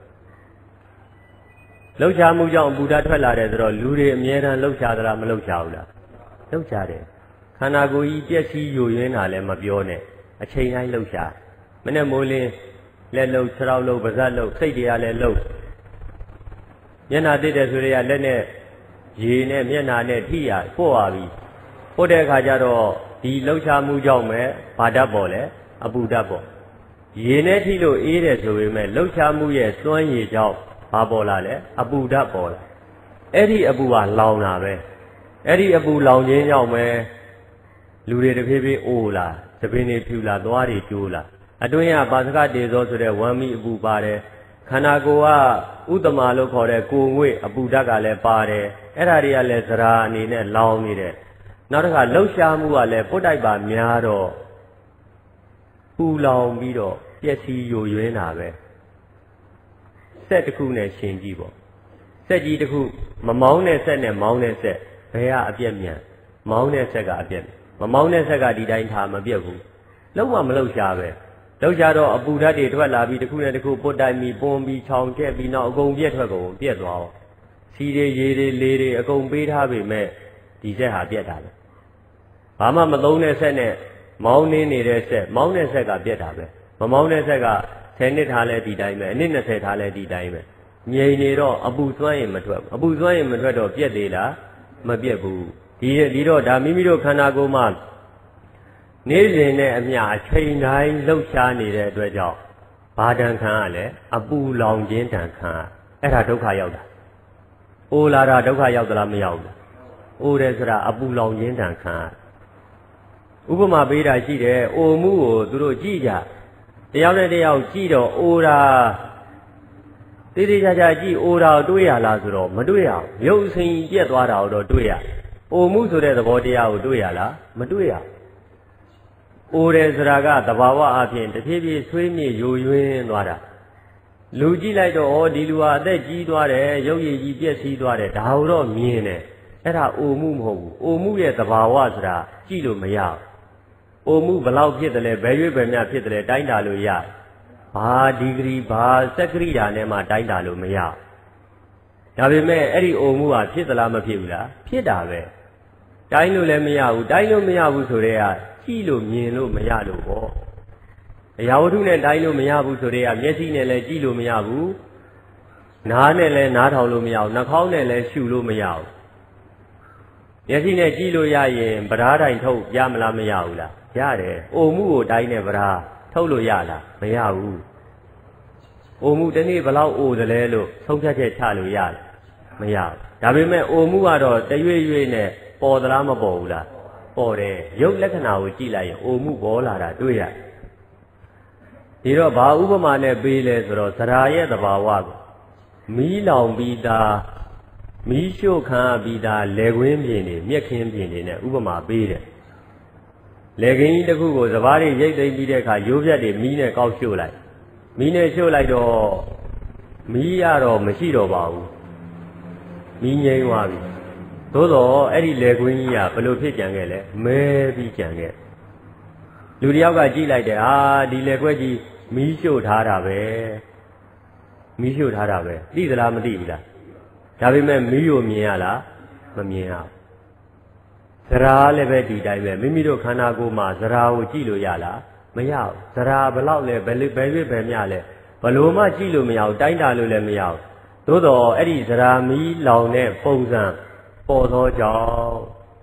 လှုပ်ရှားမှုကြောင့်အပူဓာတ်ထွက်လာတယ်ဆိုတော့လူတွေအမြဲတမ်းလှုပ်ရှားသလားမလှုပ်ရှားဘူးလားလှုပ်ရှားတယ်ခန္ဓာကိုယ်ကြီးပြည့်စည်ယိုယွင်းတာလည်းမပြောနဲ့အချိန်တိုင်းလှုပ်ရှားမနဲ့မိုးလင်းလက်လှုပ်ခြေထောက်လှုပ်ပါးစပ်လှုပ်စိတ်တွေကလည်းလှုပ်မျက်နှာသိတဲ့ဆိုတွေကလက်နဲ့ရေနဲ့မျက်နှာနဲ့ထိရပို့သွားပြီပို့တဲ့အခါကျတော့ဒီလှုပ်ရှားမှုကြောင့်ပဲဘာဓာတ်ပေါ်လဲအပူဓာတ်ပေါ်ရေနဲ့ထိလို့အေးတယ်ဆိုပေမဲ့လှုပ်ရှားမှုရဲ့စွမ်းရည်ကြောင့်ဘာပေါ်လာလဲအပူဓာတ်ပေါ်လာအဲ့ဒီအပူကလောင်တာပဲအဲ့ဒီအပူလောင်ခြင်းကြောင့်ပဲလူတွေတဖြည်းဖြည်းအိုလာသပင်တွေဖြူလာသွားတွေကျိုးလာအတွင်းကပါစကတေဇောဆိုတဲ့ဝမ်းမီအပူပါတယ်ခန္ဓာကိုယ်ကဥတ္တမလို့ခေါ်တဲ့ကိုယ်ငွေ့အပူဓာတ်ကလည်းပါတယ်အဲ့ဒါတွေကလည်းသရာအနေနဲ့လောင်နေတယ်နောက်တစ်ခါလှုပ်ရှားမှုကလည်းပုတ်တိုက်ပါများတော့ပူလောင်ပြီးတော့ပျက်စီးယိုယွင်းတာပဲစက်တစ်ခုနဲ့ရှင်ကြည့်ပေါ့စက်ကြီးတစ်ခုမမောင်းတဲ့စက်နဲ့မောင်းတဲ့စက်ဘယ်ကအပြက်မြန်မောင်းတဲ့စက်ကအပြက်မမောင်းတဲ့ဆက်ကဒီတိုင်းထားမပြတ်ဘူးလုံးဝမလှုပ်ရှားပဲလှုပ်ရှားတော့အပူဓာတ်တွေထွက်လာပြီးတစ်ခုနဲ့တစ်ခုပုတ်တိုက်ပြီးပွန်းပြီးချောင်ကျက်ပြီးနောက်အကုန်ပြက်ထွက်ကုန်ပြက်သွားအောင်စီတွေရေတွေလေတွေအကုန်ပေးထားပေမဲ့ဒီစက်ဟာပြက်တာပဲဘာမှမသုံးတဲ့ဆက်နဲ့မောင်းနေနေတဲ့ဆက်မောင်းတဲ့ဆက်ကပြက်တာပဲမမောင်းတဲ့ဆက်က10နှစ်ထားလဲဒီတိုင်းပဲအနည်း20ထားလဲဒီတိုင်းပဲငြိမ်နေတော့အပူစွမ်းရင်မထွက်အပူစွမ်းရင်မထွက်တော့ပြက်သေးလားမပြက်ဘူးဒီတော့ဒါမိမိတို့ခန္ဓာကိုယ်မှာနေ့စဉ်နဲ့အမျှအချိန်တိုင်းလှုပ်ရှားနေတဲ့အတွက်ကြောင့်ဘာဒဏ်ခံရလဲအပူလောင်ခြင်းဒဏ်ခံရအဲ့ဒါဒုက္ခရောက်တာ။အိုလာတာဒုက္ခရောက်သလားမရောက်ဘူး။အိုတယ်ဆိုတာအပူလောင်ခြင်းဒဏ်ခံရဥပမာပေးတာရှိတယ်အိုမှုကိုသူတို့ကြည့်ကြတယောက်နဲ့တယောက်ကြည့်တော့အိုတာတေးသေးချာချာကြည့်အိုတာကိုတွေးရလားဆိုတော့မတွေးရဘူးရုပ်စိမ်ပြက်သွားတာကိုတော့တွေးရအိုမှုဆိုတဲ့သဘောတရားကိုတွေးရလားမတွေးရအိုတယ်ဆိုတာကသဘာဝအဖြစ်တဖြည်းဖြည်းဆွေးမြေ့ယိုယွင်းသွားတာလူကြည့်လိုက်တော့ဒီလူဟာအသက်ကြီးသွားတယ်ရုပ်ရည်ကြီးပြက်စီးသွားတယ်ဒါကိုတော့မြင်တယ်အဲ့ဒါအိုမှုမဟုတ်ဘူးအိုမှုရဲ့သဘာဝဆိုတာကြည့်လို့မရဘူးအိုမှုဘလောက်ဖြစ်တယ်လဲဘယ်ရွေ့ဘယ်မြဖြစ်တယ်လဲတိုင်းတာလို့ရတယ်ဘာဒီဂရီဘာစက္ကရိယာနဲ့မှတိုင်းတာလို့မရဘူးဒါပေမဲ့အဲ့ဒီအိုမှုဟာဖြစ်သလားမဖြစ်ဘူးလားဖြစ်တာပဲတိုင်းလို့လည်းမရဘူးတိုင်းလို့မရဘူးဆိုတဲ့ကကြည့်လို့မြင်လို့မရလို့ပေါ့အရာဝတ္ထုနဲ့တိုင်းလို့မရဘူးဆိုတဲ့ကမျက်စိနဲ့လည်းကြည့်လို့မရဘူးနားနဲ့လည်းနားထောင်လို့မရဘူးနှာခေါင်းနဲ့လည်းရှုလို့မရဘူးမျက်စိနဲ့ကြည့်လို့ရရင်ဗရာတိုင်ထုတ်ရမလားမရဘူးလားရတယ်အိုမှုကိုတိုင်းနဲ့ဗရာထုတ်လို့ရလားမရဘူးအိုမှုတစ်နေ့ဘလောက်အိုသလဲလို့ဆုံးဖြတ်ချက်ချလို့ရလားမရဘူးဒါပေမဲ့အိုမှုကတော့တရွေ့ရွေ့နဲ့ပေါ်သလားမပေါ်ဘူးလားပေါ်တယ်ရုပ်လက္ခဏာကိုကြည့်လိုက်ရင်အိုမှုပေါ်လာတာတွေ့ရဒီတော့ဘာဥပမာနဲ့ပေးလဲဆိုတော့သရာရဲ့သဘာဝကိုမီးလောင်ပြီးသားမီးရှို့ခံပြီးသားလေကွင်းပြင်တွေမြက်ခင်းပြင်တွေနဲ့ဥပမာပေးတယ်လေခင်းကြီးတစ်ခုကိုစပားတွေရိတ်သိမ်းပြီးတဲ့အခါရိုးပြတ်တွေမီးနဲ့ကောက်ရှို့လိုက်မီးနဲ့ရှို့လိုက်တော့မီးရတော့မရှိတော့ပါဘူးမီးငြိမ်းသွားပြီသို့တော့အဲ့ဒီလေကွင်းကြီးကဘယ်လိုဖြစ်ကြံခဲ့လဲမဲပြီးကြံခဲ့လူတယောက်ကကြည့်လိုက်တယ်ဒီလေကွက်ကြီးမီးရှို့ထားတာပဲမီးရှို့ထားတာပဲသိသလားမသိဘူးလားဒါပေမဲ့မီးကိုမြင်ရလားမမြင်ရဘူးဇရာလည်းပဲဒီတိုင်းပဲမိမိတို့ခန္ဓာကိုယ်မှာဇရာကိုကြည့်လို့ရလားမရဘူးဇရာဘလောက်လဲဘယ်ရွေ့ဘယ်မြလဲဘလို့မှကြည့်လို့မရဘူးတိုင်းတာလို့လည်းမရဘူးသို့တော့အဲ့ဒီဇရာမီးလောင်တဲ့ပုံစံပေါ်သောကြောင့်တ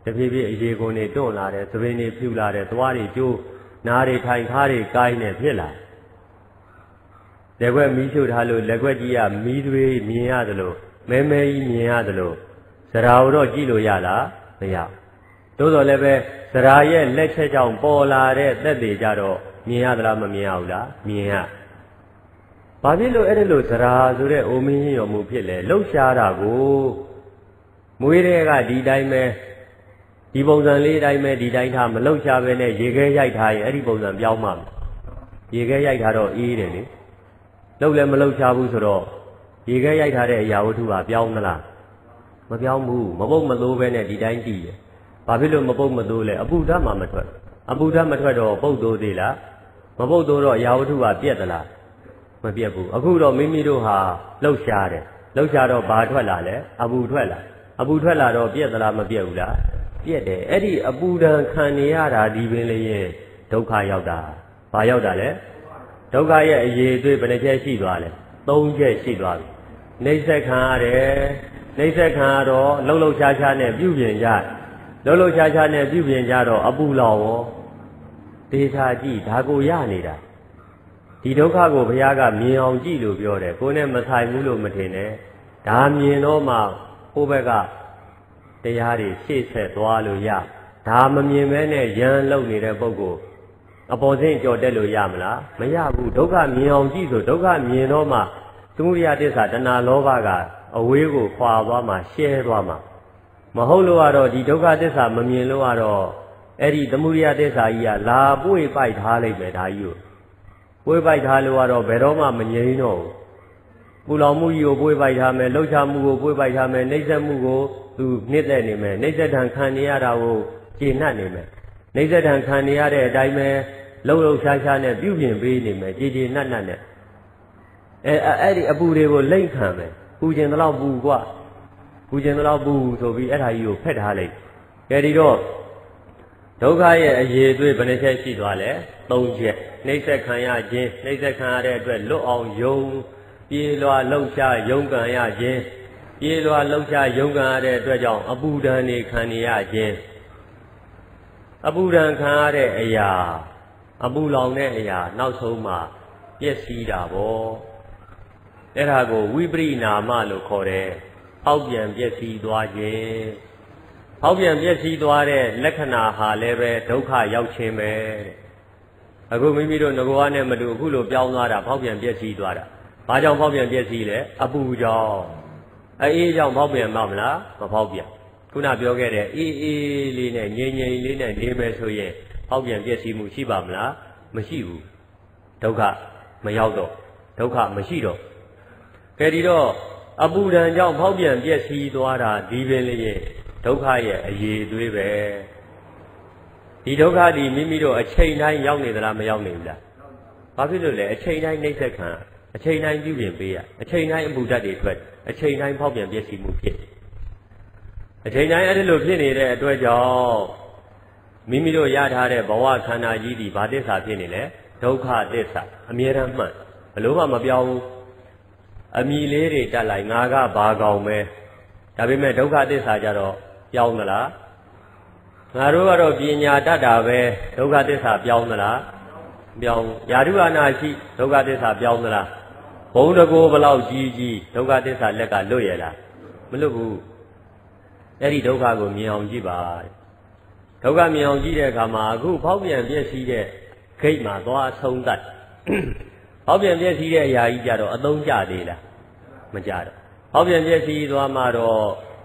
တဖြည်းဖြည်းအရေကုန်တွေတွန့်လာတယ်သပင်တွေဖြူလာတယ်သွားတွေကျိုးနားတွေထိုင်ခါးတွေကိုင်းနေဖြစ်လာလက်ွက်မီးရှို့ထားလို့လက်ွက်ကြီးကမီးသွေးမြင်ရတယ်လို့မဲမဲကြီးမြင်ရတယ်လို့ဇရာကိုတော့ကြည့်လို့ရလားမရသို့တော်လည်းပဲဇရာရဲ့လက်ချက်ကြောင့်ပေါ်လာတဲ့သက်တွေကြတော့မြင်ရသလားမမြင်ရဘူးလားမြင်ရဘာဖြစ်လို့အဲ့ဒါလို့ဇရာဆိုတဲ့အိုမင်းရောမှုဖြစ်လဲလှုပ်ရှားတာကိုမွေးတဲ့ကဒီတိုင်းပဲဒီပုံစံလေးတိုင်းပဲဒီတိုင်းထားမလှုပ်ရှားပဲနဲ့ရေခဲရိုက်ထားရင်အဲ့ဒီပုံစံပြောင်းမှရေခဲရိုက်ထားတော့အေးတယ်လေလှုပ်လည်းမလှုပ်ရှားဘူးဆိုတော့ရေခဲရိုက်ထားတဲ့အရာဝတ္ထုဟာပြောင်းသလားမပြောင်းဘူးမပုတ်မသိုးပဲနဲ့ဒီတိုင်းတည်တယ်ဘာဖြစ်လို့မပုတ်မသိုးလဲအပူဓာတ်မှမထွက်အပူဓာတ်မထွက်တော့ပုတ်သိုးသေးလားမပုတ်သိုးတော့အရာဝတ္ထုဟာပြက်သလားမပြက်ဘူးအခုတော့မိမိတို့ဟာလှုပ်ရှားတယ်လှုပ်ရှားတော့ဘာထွက်လာလဲအပူထွက်လာအပူထွက်လာတော့ပြက်သလားမပြက်ဘူးလားပြက်တယ်အဲ့ဒီအပူဒဏ်ခံနေရတာဒီပင်လေရင်ဒုက္ခရောက်တာဘာရောက်တာလဲဒုက္ခရဲ့အရေးအသွေးဘယ်နှချက်ရှိသွားလဲ၃ချက်ရှိသွားပြီနှိမ့်ဆက်ခံရတယ်နှိမ့်ဆက်ခံရတော့လှုပ်လှုပ်ရှားရှားနဲ့ပြုပြင်ကြလှုပ်လှုပ်ရှားရှားနဲ့ပြုပြင်ကြတော့အပူလောင်ရောဒေသာကြည့်ဒါကိုရနေတာဒီဒုက္ခကိုဘုရားကမြင်အောင်ကြည့်လို့ပြောတယ်ကိုယ်နဲ့မဆိုင်ဘူးလို့မထင်နဲ့ဒါမြင်တော့မှဟိုဘက်ကတရားတွေရှေ့ဆက်သွားလို့ရဒါမမြင်မဲနဲ့ရန်လုံနေတဲ့ပုဂ္ဂိုလ်အပေါ်စဉ်ကြော်တက်လို့ရမလားမရဘူးဒုက္ခမြင်အောင်ကြည့်ဆိုဒုက္ခမြင်တော့မှသမုဒယသစ္စာတဏှာလောဘကအဝေးကိုခွာသွားမှရှဲသွားမှမဟုတ်လို့ကတော့ဒီဒုက္ခသစ္စာမမြင်လို့ကတော့အဲ့ဒီသမုဒယသစ္စာကြီးကလာပွေပိုက်ထားလိုက်မယ်ဒါကြီးကိုပွေပိုက်ထားလို့ကတော့ဘယ်တော့မှမငြိမ်းတော့ဘူးပူလောင်မှုကြီးကိုပွေပိုက်ထားမယ်လှုပ်ရှားမှုကိုပွေပိုက်ထားမယ်နှိမ့်ဆက်မှုကိုသူနှိမ့်သက်နေမယ်နှိမ့်သက်တံခံနေရတာကိုကျေနပ်နေမယ်နှိမ့်သက်တံခံနေရတဲ့အတိုင်းပဲလှုပ်လှုပ်ရှားရှားနဲ့ပြုပြင်ပေးနေမယ်ကျေနပ်နဲ့အဲ့ဒီအပူတွေကိုလိမ့်ခံမယ်ပူကျင်တော့ပူกว่าပူကျင်တော့ပူဆိုပြီးအဲ့ဒါကြီးကိုဖက်ထားလိုက်ကြဒီတော့ဒုက္ခရဲ့အရေးအသွေးဘယ်နှချက်ရှိသွားလဲ၃ချက်နှိမ့်ဆက်ခံရခြင်းနှိမ့်ဆက်ခံရတဲ့အတွက်လွတ်အောင်ယုံပြေးလွှာလှုပ်ရှားယုံကန်ရခြင်းပြေးလွှာလှုပ်ရှားယုံကန်ရတဲ့အတွက်ကြောင့်အပူဒဏ်တွေခံနေရခြင်းအပူဒဏ်ခံရတဲ့အရာအပူလောင်တဲ့အရာနောက်ဆုံးမှာပျက်စီးတာပေါ့အဲ့ဒါကိုဝိပရိနာမလို့ခေါ်တယ်ဖောက်ပြန်ပျက်စီးသွားခြင်းဖောက်ပြန်ပျက်စီးသွားတဲ့လက္ခဏာဟာလည်းပဲဒုက္ခရောက်ခြင်းပဲတဲ့အခုမိမိတို့ငကောနဲ့မတူအခုလိုပြောင်းသွားတာဖောက်ပြန်ပျက်စီးသွားတာဘာကြောင့်ဖောက်ပြန်ပျက်စီးလဲအပူကြောင့်အေးကြောင့်ဖောက်ပြန်မလားမဖောက်ပြန်ခုနပြောခဲ့တဲ့အေးအေးလေးနဲ့ငြိမ်ငြိမ်လေးနဲ့နေမယ်ဆိုရင်ဖောက်ပြန်ပျက်စီးမှုရှိပါမလားမရှိဘူးဒုက္ခမရောက်တော့ဒုက္ခမရှိတော့ကဲဒီတော့အပူဒဏ်ကြောင့်ဖောက်ပြန်ပျက်စီးသွားတာဒီပင်လေဒုက္ခရဲ့အရေးအသွေးပဲဒီဒုက္ခဒီမိမိတို့အချိန်တိုင်းရောက်နေသလားမရောက်နေဘူးလားဘာဖြစ်လို့လဲအချိန်တိုင်းနှိမ့်ဆက်ခံအချိန်တိုင်းပြုပြင်ပေးရအချိန်တိုင်းအပူဓာတ်တွေထွက်အချိန်တိုင်းဖောက်ပြန်ပျက်စီးမှုဖြစ်အချိန်တိုင်းအဲ့ဒီလိုဖြစ်နေတဲ့အတွက်ကြောင့်မိမိတို့ရထားတဲ့ဘဝခန္ဓာကြီးဒီဘာသစ္စာဖြစ်နေလဲဒုက္ခသစ္စာအမြဲတမ်းမှန်ဘလို့မှမပြောင်းဘူးအမိလေးတွေတက်လိုက်ငါကဘာကောင်ပဲဒါပေမဲ့ဒုက္ခသစ္စာကြတော့ပြောင်းသလားငါတို့ကတော့ပညာတတ်တာပဲဒုက္ခသစ္စာပြောင်းသလားပြောင်းယာဓုအာနာရှိဒုက္ခသစ္စာပြောင်းသလားဘုံတကိုဘလောက်ကြီးကြီးဒုက္ခသစ္စာလက်ကလွတ်ရလားမလွတ်ဘူးအဲ့ဒီဒုက္ခကိုမြင်အောင်ကြည့်ပါဒုက္ခမြင်အောင်ကြည့်တဲ့အခါမှာအခုဖောက်ပြန်ပြည့်စည်တဲ့ဂိတ်မှာသွားအဆုံးသတ်ဖောက်ပြန်ပြည့်စည်တဲ့အရာကြီးကြတော့အသုံးကျသေးလားမကျတော့ဖောက်ပြန်ပြည့်စည်သွားမှတော့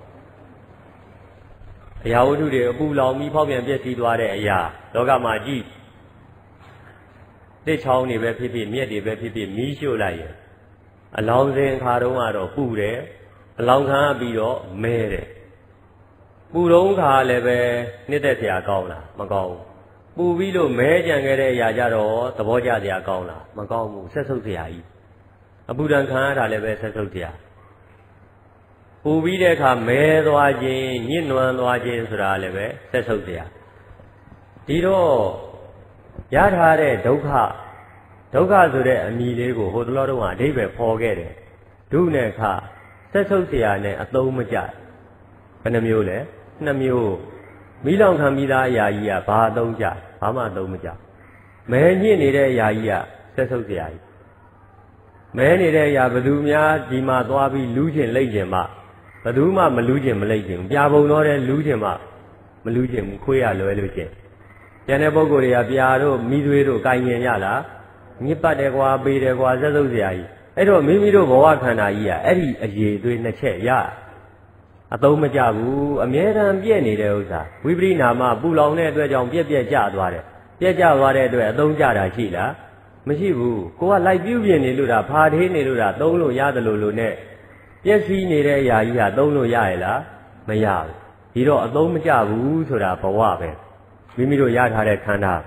အရာဝတ္ထုတွေအပူလောင်ပြီးဖောက်ပြန်ပြည့်စည်သွားတဲ့အရာလောကမှာကြည့်တစ်ချောင်းတွေပဲဖြစ်ဖြစ်မြက်တွေပဲဖြစ်ဖြစ်မီးရှို့လိုက်ရင်အလောင်းစဉ်ခါတုန်းကတော့ပူတယ်အလောင်းခံပြီးတော့မဲတယ်ပူတုံးခါလည်းပဲနှစ်သက်စရာကောင်းလားမကောင်းဘူးပူပြီးလို့မဲကြံခဲ့တဲ့အရာကြတော့သဘောကျစရာကောင်းလားမကောင်းဘူးဆက်ဆုပ်စရာကြီးအပူဒဏ်ခံရတာလည်းပဲဆက်ဆုပ်စရာပူပြီးတဲ့အခါမဲသွားခြင်းညှဉ်းနှွမ်းသွားခြင်းဆိုတာလည်းပဲဆက်ဆုပ်စရာဒီတော့ရထားတဲ့ဒုက္ခဆိုတဲ့အမည်လေးကိုဟိုတလောတုန်းကအဓိပ္ပာယ်ဖော်ခဲ့တယ်ဒုနဲ့ခဆက်ဆုပ်စရာနဲ့အသုံးမကျဘယ်နှမျိုးလဲ2မျိုးမိလောင်ခံပြီးသားအရာကြီးကဘာအသုံးကြဘာမှအသုံးမကျမဲညစ်နေတဲ့အရာကြီးကဆက်ဆုပ်စရာကြီးမဲနေတဲ့အရာဘယ်သူများဒီမှာသွားပြီးလူးကျင်လိမ့်ကျင်မှဘယ်သူမှမလူးကျင်မလိမ့်ကျင်ပြာပုံတော့တဲ့လူးကျင်မှမလူးကျင်ဘူးခွေးရလွယ်လို့ကျင်ကျန်တဲ့ပုဂ္ဂိုလ်တွေကပြာတို့မိသွေးတို့ကိုင်ရင်ရလားညစ်ပတ်တယ်ကွာပေးတယ်ကွာဆက်ဆုပ်စရာကြီးအဲ့တော့မိမိတို့ဘဝခန္ဓာကြီးကအဲ့ဒီအရေးသွေးနှစ်ချက်ရအသုံးမကျဘူးအမြဲတမ်းပြည့်နေတဲ့ဥစ္စာဝိပရိနာမပူလောင်တဲ့အတွက်ကြောင့်ပြက်ကျသွားတယ်ပြက်ကျသွားတဲ့အတွက်အသုံးကျတာရှိလားမရှိဘူးကိုကလိုက်ပြုပြင်နေလို့တာဖာထေးနေလို့တာသုံးလို့ရတယ်လို့နဲ့ပျက်စီးနေတဲ့အရာကြီးဟာသုံးလို့ရရဲ့လားမရဘူးဒီတော့အသုံးမကျဘူးဆိုတာဘဝပဲမိမိတို့ရထားတဲ့ခန္ဓာ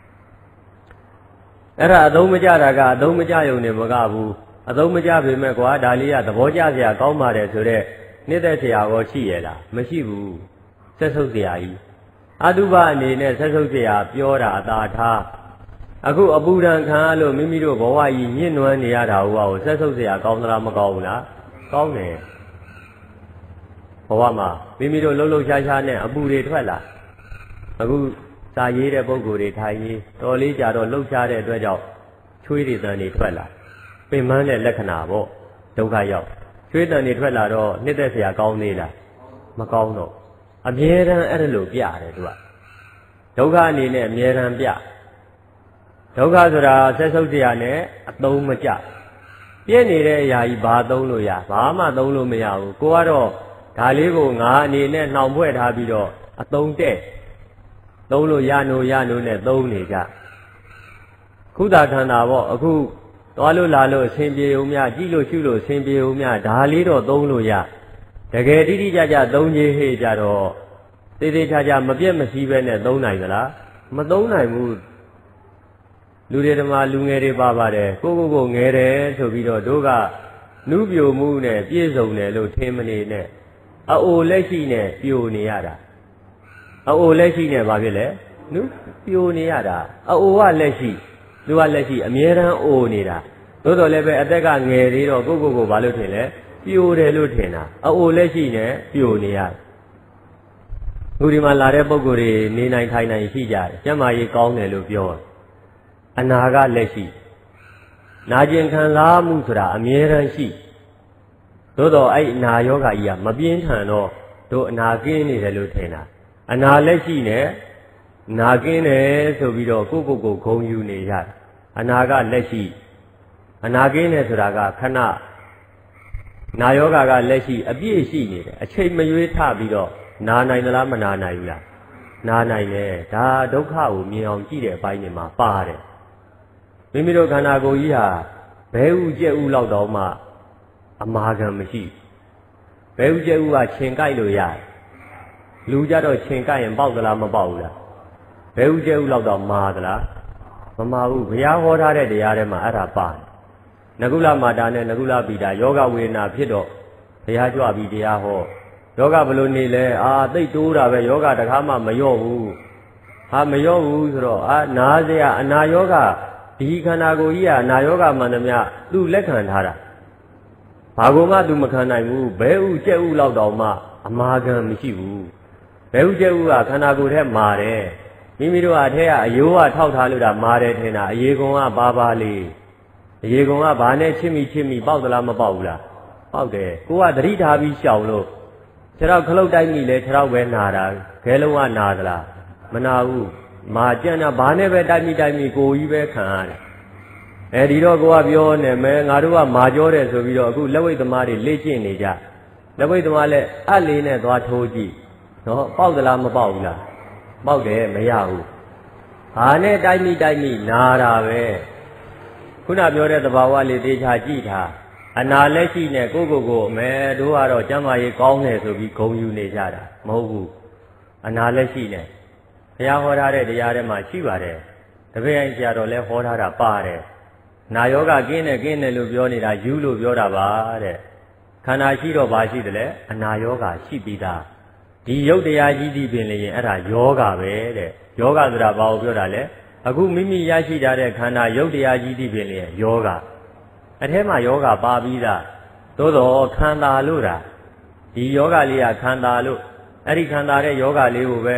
အဲ့ဒါအသုံးမကျတာကအသုံးမကျရုံနဲ့မကဘူးအသုံးမကျပေမဲ့ကွာဒါလေးကသဘောကျစရာကောင်းပါတယ်ဆိုတော့နှစ်သက်စရာရောရှိရဲ့လားမရှိဘူးဆက်ဆုပ်စရာကြီးအတုပအနေနဲ့ဆက်ဆုပ်စရာပြောတာအသာထားအခုအပူဒဏ်ခံရလို့မိမိတို့ဘဝကြီးညှဉ်းနှွမ်းနေရတာဟောဆက်ဆုပ်စရာကောင်းသလားမကောင်းဘူးလားကောင်းတယ်ဘဝမှာမိမိတို့လှုပ်လှုပ်ရှားရှားနဲ့အပူတွေထွက်လာအခုစာရေးတဲ့ပုံကိုယ်တွေထိုင်ရေးတော်လေးကြတော့လှုပ်ရှားတဲ့အတွက်ကြောင့်ချွေးတွေတန်တွေထွက်လာပင်ပန်းတဲ့လက္ခဏာပေါ့ဒုက္ခရောက်ချွေးတန်တွေထွက်လာတော့နှစ်သက်စရာကောင်းသေးလားမကောင်းတော့အမြဲတမ်းအဲ့ဒါလိုပြတယ်သူကဒုက္ခအနေနဲ့အမြဲတမ်းပြဒုက္ခဆိုတာဆက်ဆုပ်စရာနဲ့အသုံးမကျပြည့်နေတဲ့အရာကြီးဘာသုံးလို့ရဘာမှသုံးလို့မရဘူးကိုကတော့ဒါလေးကိုငါအနေနဲ့နှောင်ဖွဲ့ထားပြီးတော့အသုံးတဲ့သုံးလို့ရနိုနဲ့သုံးနေကြခုသာခန္ဓာပေါ့အခုသွားလို့လာလို့အစဉ်ပြေုံများကြည့်လို့ရှုလို့အစဉ်ပြေုံများဒါလေးတော့သုံးလို့ရတကယ်တိတိကျကျသုံးကြီးဟေ့ကြတော့သေသေးချာချာမပြတ်မစည်းပဲနဲ့သုံးနိုင်သလားမသုံးနိုင်ဘူးလူတွေဓမ္မလူငယ်တွေပါပါတယ်ကိုငယ်တယ်ဆိုပြီးတော့တို့ကနုပြိုမှုနဲ့ပြည့်စုံတယ်လို့ထင်မနေနဲ့အအိုလက်ရှိနဲ့ပြိုနေရတာအအိုလက်ရှိနဲ့ဘာဖြစ်လဲနုပြိုနေရတာအအိုကလက်ရှိသူကလက်ရှိအမြဲတမ်းအိုနေတာသို့တော်လည်းပဲအသက်ကငယ်သေးတော့ကိုဘာလို့ထင်လဲပြိုတယ်လို့ထင်တာအအိုလက်ရှိနဲ့ပြိုနေရတယ်ခုဒီမှာလာတဲ့ပုံကိုယ်တွေနေနိုင်ထိုင်နိုင်ရှိကြတယ်ကျမ်းမာရေးကောင်းတယ်လို့ပြောတယ်အနာကလက်ရှိနာကျင်ခံစားမှုဆိုတာအမြဲတမ်းရှိသို့တော့အဲ့အနာယောဂကြီးကမပြင်းထန်တော့တို့အနာကင်းနေတယ်လို့ထင်တာအနာလက်ရှိနဲ့နာကင်းတယ်ဆိုပြီးတော့ကိုဂုံယူနေရတယ်အနာကလက်ရှိအနာကင်းတယ်ဆိုတာကခဏနာယောဂကလက်ရှိအပြည့်ရှိနေတယ်အချိန်မရွေးထပြီးတော့နာနိုင်သလားမနာနိုင်ဘူးလားနာနိုင်တယ်ဒါဒုက္ခကိုမြင်အောင်ကြည့်တဲ့အပိုင်းတွေမှာပါတယ်မိမိတို့ခန္ဓာကိုယ်ကြီးဟာဘဲဥကျက်ဥလောက်တော့မှအမာခံမရှိဘဲဥကျက်ဥကခြင်ကြိုက်လို့ရတယ်လူကြတော့ခြင်ကြိုက်ရင်ပေါက်သလားမပေါက်ဘူးလားဘဲဥကျက်ဥလောက်တော့မာသလားမမာဘူးဘုရားဟောထားတဲ့တရားထဲမှာအဲ့ဒါပါတယ်နကုလမာတာနဲ့နကုလပိတာယောဂဝေဒနာဖြစ်တော့ဘုရားကြွပြီးတရားဟောယောဂဘယ်လိုနေလဲသိတ်တိုးတာပဲယောဂတခါမှမလျော့ဘူးမလျော့ဘူးဆိုတော့နားစရာအနာယောဂဒီခန္ဓာကိုယ်ကြီးကအနာယောဂမှန်သမျှသူ့လက်ခံထားတာဘာကိုမှသူမခံနိုင်ဘူးဘဲဥကျက်ဥလောက်တောင်မှအမာခံမရှိဘူးဘဲဥကျက်ဥကခန္ဓာကိုယ်ထဲမာတယ်မိမိတို့အထက်ကအယိုးကထောက်ထားလို့တာမာတယ်ထင်တာအရေကုံကပါလေးအရေကုံကဘာနဲ့ချစ်မိပေါက်သလားမပေါက်ဘူးလားပေါက်တယ်ကိုကသတိထားပြီးရှောင်လို့ခြေတော့ခလုတ်တိုက်မိလဲခြေတော့ပဲနာတာခဲလုံးကနာသလားမနာဘူးမာကြံ့တာဘာနဲ့ပဲတိုက်မိကိုကြီးပဲခံရတယ်အဲဒီတော့ကိုကပြောနေမယ်ငါတို့ကမာကြောတယ်ဆိုပြီးတော့အခုလက်ဝိတ်သမားတွေလေ့ကျင့်နေကြလက်ဝိတ်သမားလည်းအလေးနဲ့သွားထိုးကြည့်နော်ပေါက်သလားမပေါက်ဘူးလားပေါက်တယ်မရဘူးဘာနဲ့တိုက်မိနာတာပဲခုနပြောတဲ့သဘာဝလေးသေချာကြည့်ထားအနာလက်ရှိနဲ့ကိုအမဲတို့ကတော့ကျမ်းမာရေးကောင်းတယ်ဆိုပြီးဂုံယူနေကြတာမဟုတ်ဘူးအနာလက်ရှိနဲ့ဘုရားဟောထားတဲ့တရားထဲမှာရှိပါတယ်တပည့်အိမ်ဆရာတော်လည်းဟောထားတာပါတယ်နာယောဂကင်းတယ်လို့ပြောနေတာယူလို့ပြောတာပါတဲ့ခန္ဓာရှိတော့ဘာရှိတယ်လဲအနာယောဂရှိပြီးသားဒီယုတ်တရားကြီးဒီပင်လေရင်အဲ့ဒါယောဂပဲတဲ့ယောဂဆိုတာဘာကိုပြောတာလဲအခုမိမိရရှိထားတဲ့ခန္ဓာယုတ်တရားကြီးဒီပင်လေရင်ယောဂအထဲမှာယောဂပါပြီးသားသို့တော့ခန္ဓာလို့တာဒီယောဂလေးကခန္ဓာလို့အဲ့ဒီခန္ဓာတဲ့ယောဂလေးကိုပဲ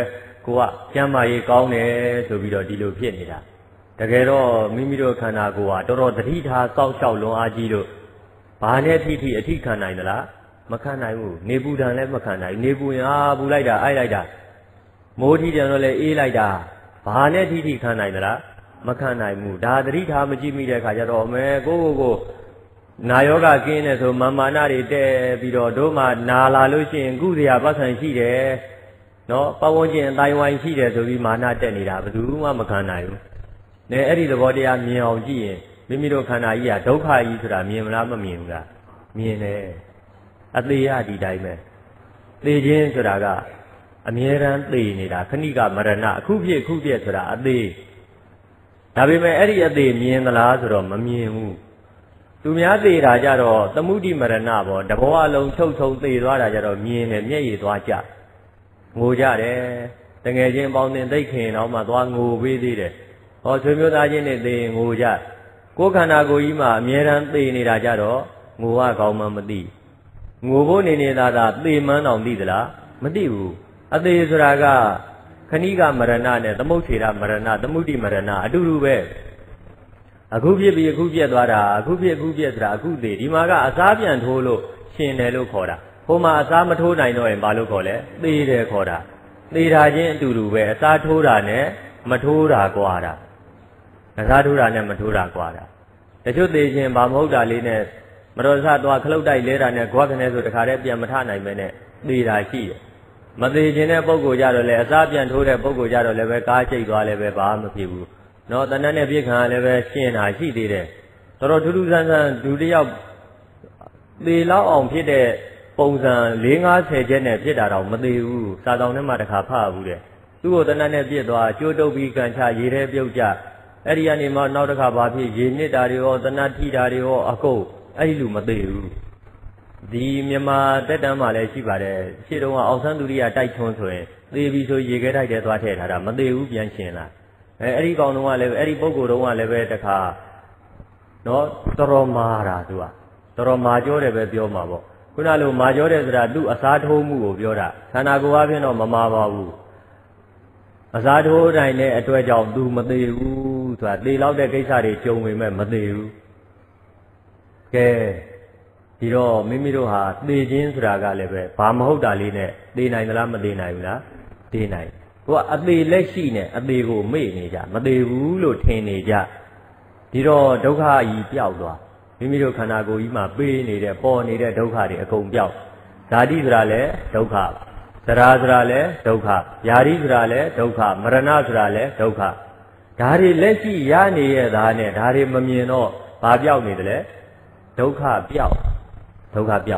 ကိုကကျမ်းမာရေးကောင်းတယ်ဆိုပြီးတော့ဒီလိုဖြစ်နေတာတကယ်တော့မိမိတို့ခန္ဓာကိုယ်ဟာတော်တော်သတိထားစောင့်ရှောက်လွန်အားကြီးလို့ဘာနဲ့ထိအထိခံနိုင်သလားမခံနိုင်ဘူးနေပူဒဏ်လည်းမခံနိုင်နေပူရင်ပူလိုက်တာအိုက်လိုက်တာမိုးထီတယ်တော့လည်းအေးလိုက်တာဘာနဲ့ထိခံနိုင်သလားမခံနိုင်ဘူးဒါသတိထားမကြည့်မိတဲ့ခါကျတော့အမေကိုနာယောဂကင်းနေဆိုမာမာနတွေတဲ့ပြီးတော့တို့မှနာလာလို့ရှိရင်ကုသရာပတ်ဆံရှိတယ်နော်ပတ်ဝန်းကျင်အတိုင်းဝိုင်းရှိတယ်ဆိုပြီးမာနတက်နေတာဘယ်သူမှမခံနိုင်ဘူး။နဲအဲ့ဒီသဘောတရားမြင်အောင်ကြည့်ရင်မိမိတို့ခန္ဓာကြီးကဒုက္ခကြီးဆိုတာမြင်မလားမမြင်ဘူးလားမြင်တယ်။အသေးရဒီတိုင်းပဲ။သေခြင်းဆိုတာကအမြဲတမ်းသေနေတာခဏိကမရဏအခုဖြစ်ဆိုတာအသေးဒါပေမဲ့အဲ့ဒီအသေးမြင်သလားဆိုတော့မမြင်ဘူး။သူများသေတာကြတော့သမုဒိမရဏပေါ့တဘောအလုံးချုပ်ဆုံးသေသွားတာကြတော့မြင်တယ်မျက်ရည်သွားကြငိုကြတယ်တငယ်ချင်းပေါင်းတင်သိခင်တော့မှသွားငိုပေးသေးတယ်ဟောဆွေမျိုးသားချင်းတွေသေငိုကြကိုယ်ခန္ဓာကိုယ်ကြီးမှာအမြဲတမ်းသေနေတာကြတော့ငိုရကောင်းမှမသိငိုဖို့နေတာသာသေမှန်းအောင်သိသလားမသိဘူးအသေးဆိုတာကခဏိကမရဏနဲ့သမုဋ္ဌေရမရဏသမုဒိမရဏအတူတူပဲအခုဖြစ်ပြီးအခုပြက်သွားတာအခုဖြစ်ဆိုတာအခုသေးဒီမှာကအစားပြန်ထိုးလို့ရှင်တယ်လို့ခေါ်တာဟိုမှာအစားမထိုးနိုင်တော့ရင်ဘာလို့ခေါ်လဲသေတယ်ခေါ်တာသေတာချင်းအတူတူပဲအစားထိုးတာနဲ့မထိုးတာကွာတာအစားထိုးတာနဲ့မထိုးတာကွာတာတချို့သေခြင်းဘာမဟုတ်တာလေးနဲ့မတော်ဆသွားခလုတ်တိုက်လဲတာနဲ့ဂွက်ခနဲ့ဆိုတခါတည်းပြန်မထနိုင်ပဲနဲ့သေတာရှိတယ်မသေးခြင်းတဲ့ပုံကိုကြတော့လေအစားပြန်ထိုးတဲ့ပုံကိုကြတော့လည်းပဲကားချိတ်သွားလည်းပဲဘာမှမဖြစ်ဘူးနော်တဏှတ်နဲ့ပြစ်ခံလည်းပဲရှင်းတာရှိသေးတယ်တော်တော်ထူးထူးဆန်းဆန်းဒုတိယသေလောက်အောင်ဖြစ်တဲ့ပုံစံ4-50ချက်နဲ့ဖြစ်တာတော့မသေးဘူးစာတောင်ထဲမှာတခါဖတ်ဘူးတဲ့သူ့ကိုတဏှတ်နဲ့ပြစ်သွားကျိုးတုပ်ပြီးကန်ချရေထဲပြုတ်ကြအဲ့ဒီကနေမှနောက်တစ်ခါဘာဖြစ်ရေနစ်တာတွေရောတဏှတ်ထိတာတွေရောအကုန်အဲ့ဒီလူမသေးဘူးဒီမြန်မာတက်တန်းမှာလည်းရှိပါတယ်ရှေ့တုန်းကအောင်ဆန်းသူရိယတိုက်ထွန်းဆိုရင်သေပြီဆိုရေခဲတိုက်ထဲသွားထည့်ထားတာမသေးဘူးပြန်ရှင်လာအဲ့ဒီကောင်တုန်းကလည်းအဲ့ဒီပုဂ္ဂိုလ်တုန်းကလည်းပဲတခါနော်တော်မာတာသူကတော်မာကြောတယ်ပဲပြောမှာပေါ့ခုနလိုမာကြောတယ်ဆိုတာသူ့အစားထိုးမှုကိုပြောတာခန္ဓာကိုယ်အပြင်တော့မမာပါဘူးအစားထိုးတိုင်းတဲ့အတွက်ကြောင့်သူမသေးဘူးဆိုတာသေလောက်တဲ့ကိစ္စတွေကြုံပေမဲ့မသေးဘူးကဲဒီတော့မိမိတို့ဟာသေခြင်းဆိုတာကလည်းပဲဘာမဟုတ်တာလေးနဲ့သေနိုင်သလားမသေနိုင်ဘူးလားသေနိုင်သူကအသေးလက်ရှိနဲ့အသေးကိုမေ့နေကြမသေးဘူးလို့ထင်နေကြဒီတော့ဒုက္ခကြီးပျောက်သွားမိမိတို့ခန္ဓာကိုယ်ကြီးမှာပေးနေတဲ့ပေါ်နေတဲ့ဒုက္ခတွေအကုန်ပျောက်ဓာတိဆိုတာလည်းဒုက္ခသရာဆိုတာလည်းဒုက္ခယာတိဆိုတာလည်းဒုက္ခမရဏဆိုတာလည်းဒုက္ခဒါတွေလက်ရှိရနေရတာနဲ့ဒါတွေမမြင်တော့ဘာပျောက်နေတယ်လဲဒုက္ခပျောက်ကဲဒုက္ခပျော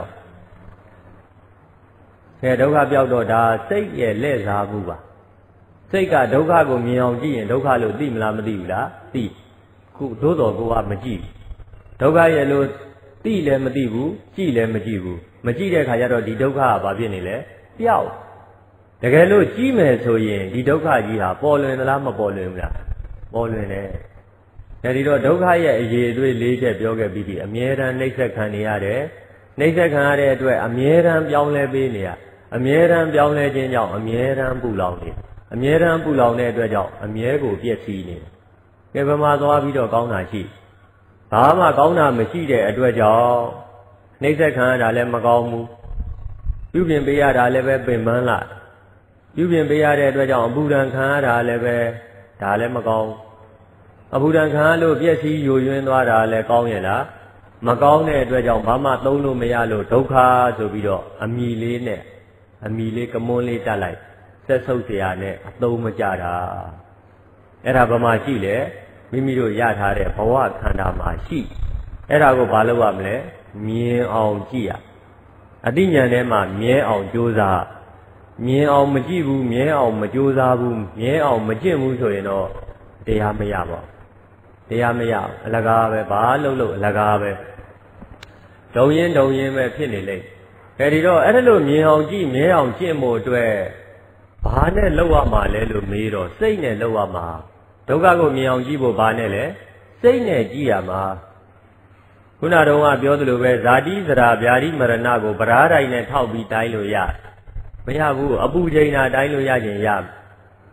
က်တော့ဒါစိတ်ရဲ့လက်စားမှုပါစိတ်ကဒုက္ခကိုမြင်အောင်ကြည့်ရင်ဒုက္ခလို့သိမလားမသိဘူးလားသိခုသို့တော်ကိုကမကြည့်ဒုက္ခရဲ့လို့သိလည်းမသိဘူးကြည့်လည်းမကြည့်ဘူးမကြည့်တဲ့ခါကျတော့ဒီဒုက္ခကဘာဖြစ်နေလဲပျောက်တကယ်လို့ကြည့်မယ်ဆိုရင်ဒီဒုက္ခကြီးဟာပေါ်လွင်သလားမပေါ်လွင်ဘူးလားပေါ်လွင်တယ်အဲဒီတော့ဒုက္ခရဲ့အရေးအသွေး၄ချက်ပြောခဲ့ပြီးပြီအမြဲတမ်းနှိမ့်ဆက်ခံနေရတယ်နှိမ့်ဆက်ခံရတဲ့အတွက်အမြဲတမ်းပြောင်းလဲပေးနေရအမြဲတမ်းပြောင်းလဲခြင်းကြောင့်အမြဲတမ်းပူလောင်နေအမြဲတမ်းပူလောင်တဲ့အတွက်ကြောင့်အမြဲကိုပြည့်စည်နေကဲဘယ်မှာသွားပြီးတော့ကောင်းတာရှိဘာမှကောင်းတာမရှိတဲ့အတွက်ကြောင့်နှိမ့်ဆက်ခံရတာလည်းမကောင်းဘူးပြုပြင်ပေးရတာလည်းပဲပင်ပန်းလာပြုပြင်ပေးရတဲ့အတွက်ကြောင့်အပူဒဏ်ခံရတာလည်းပဲဒါလည်းမကောင်းအပူဒဏ်ခံရလို့ပြည့်စည်ယိုယွင်းသွားတာလည်းကောင်းရဲ့လားမကောင်းတဲ့အတွက်ကြောင့်ဘာမှသုံးလို့မရလို့ဒုက္ခဆိုပြီးတော့အမီလေးကမွန်းလေးတက်လိုက်ဆက်ဆုပ်เสียနဲ့အသုံးမကြတာအဲ့ဒါဘာမှရှိလဲမိမိတို့ရထားတဲ့ဘဝခန္ဓာမှာရှိအဲ့ဒါကိုဘာလုပ်ရမလဲမြင်အောင်ကြည့်ရအတိညာဉ်ထဲမှာမြဲအောင်ကြိုးစားမြင်အောင်မကြည့်ဘူးမြဲအောင်မကြိုးစားဘူးမြဲအောင်မကျင့်ဘူးဆိုရင်တော့တရားမရပါဘူးတရားမရအလကားပဲဘာလို့အလကားပဲဒုံရင်ပဲဖြစ်နေလိမ့်အဲဒီတော့အဲ့ဒါလို့မြင်အောင်ကြည့်မြဲအောင်ကျင့်ဖို့အတွက်ဘာနဲ့လောက်ရမှာလဲလို့မေးတော့စိတ်နဲ့လောက်ရမှာဒုက္ခကိုမြင်အောင်ကြည့်ဖို့ဘာနဲ့လဲစိတ်နဲ့ကြည့်ရမှာခုနတုန်းကပြောသလိုပဲဇာတိစရာဗျာတိမရဏကိုပဓာတိုင်နဲ့ထောက်ပြီးတိုင်းလို့ရမရဘူးအပူချိန်တာတိုင်းလို့ရခြင်းရ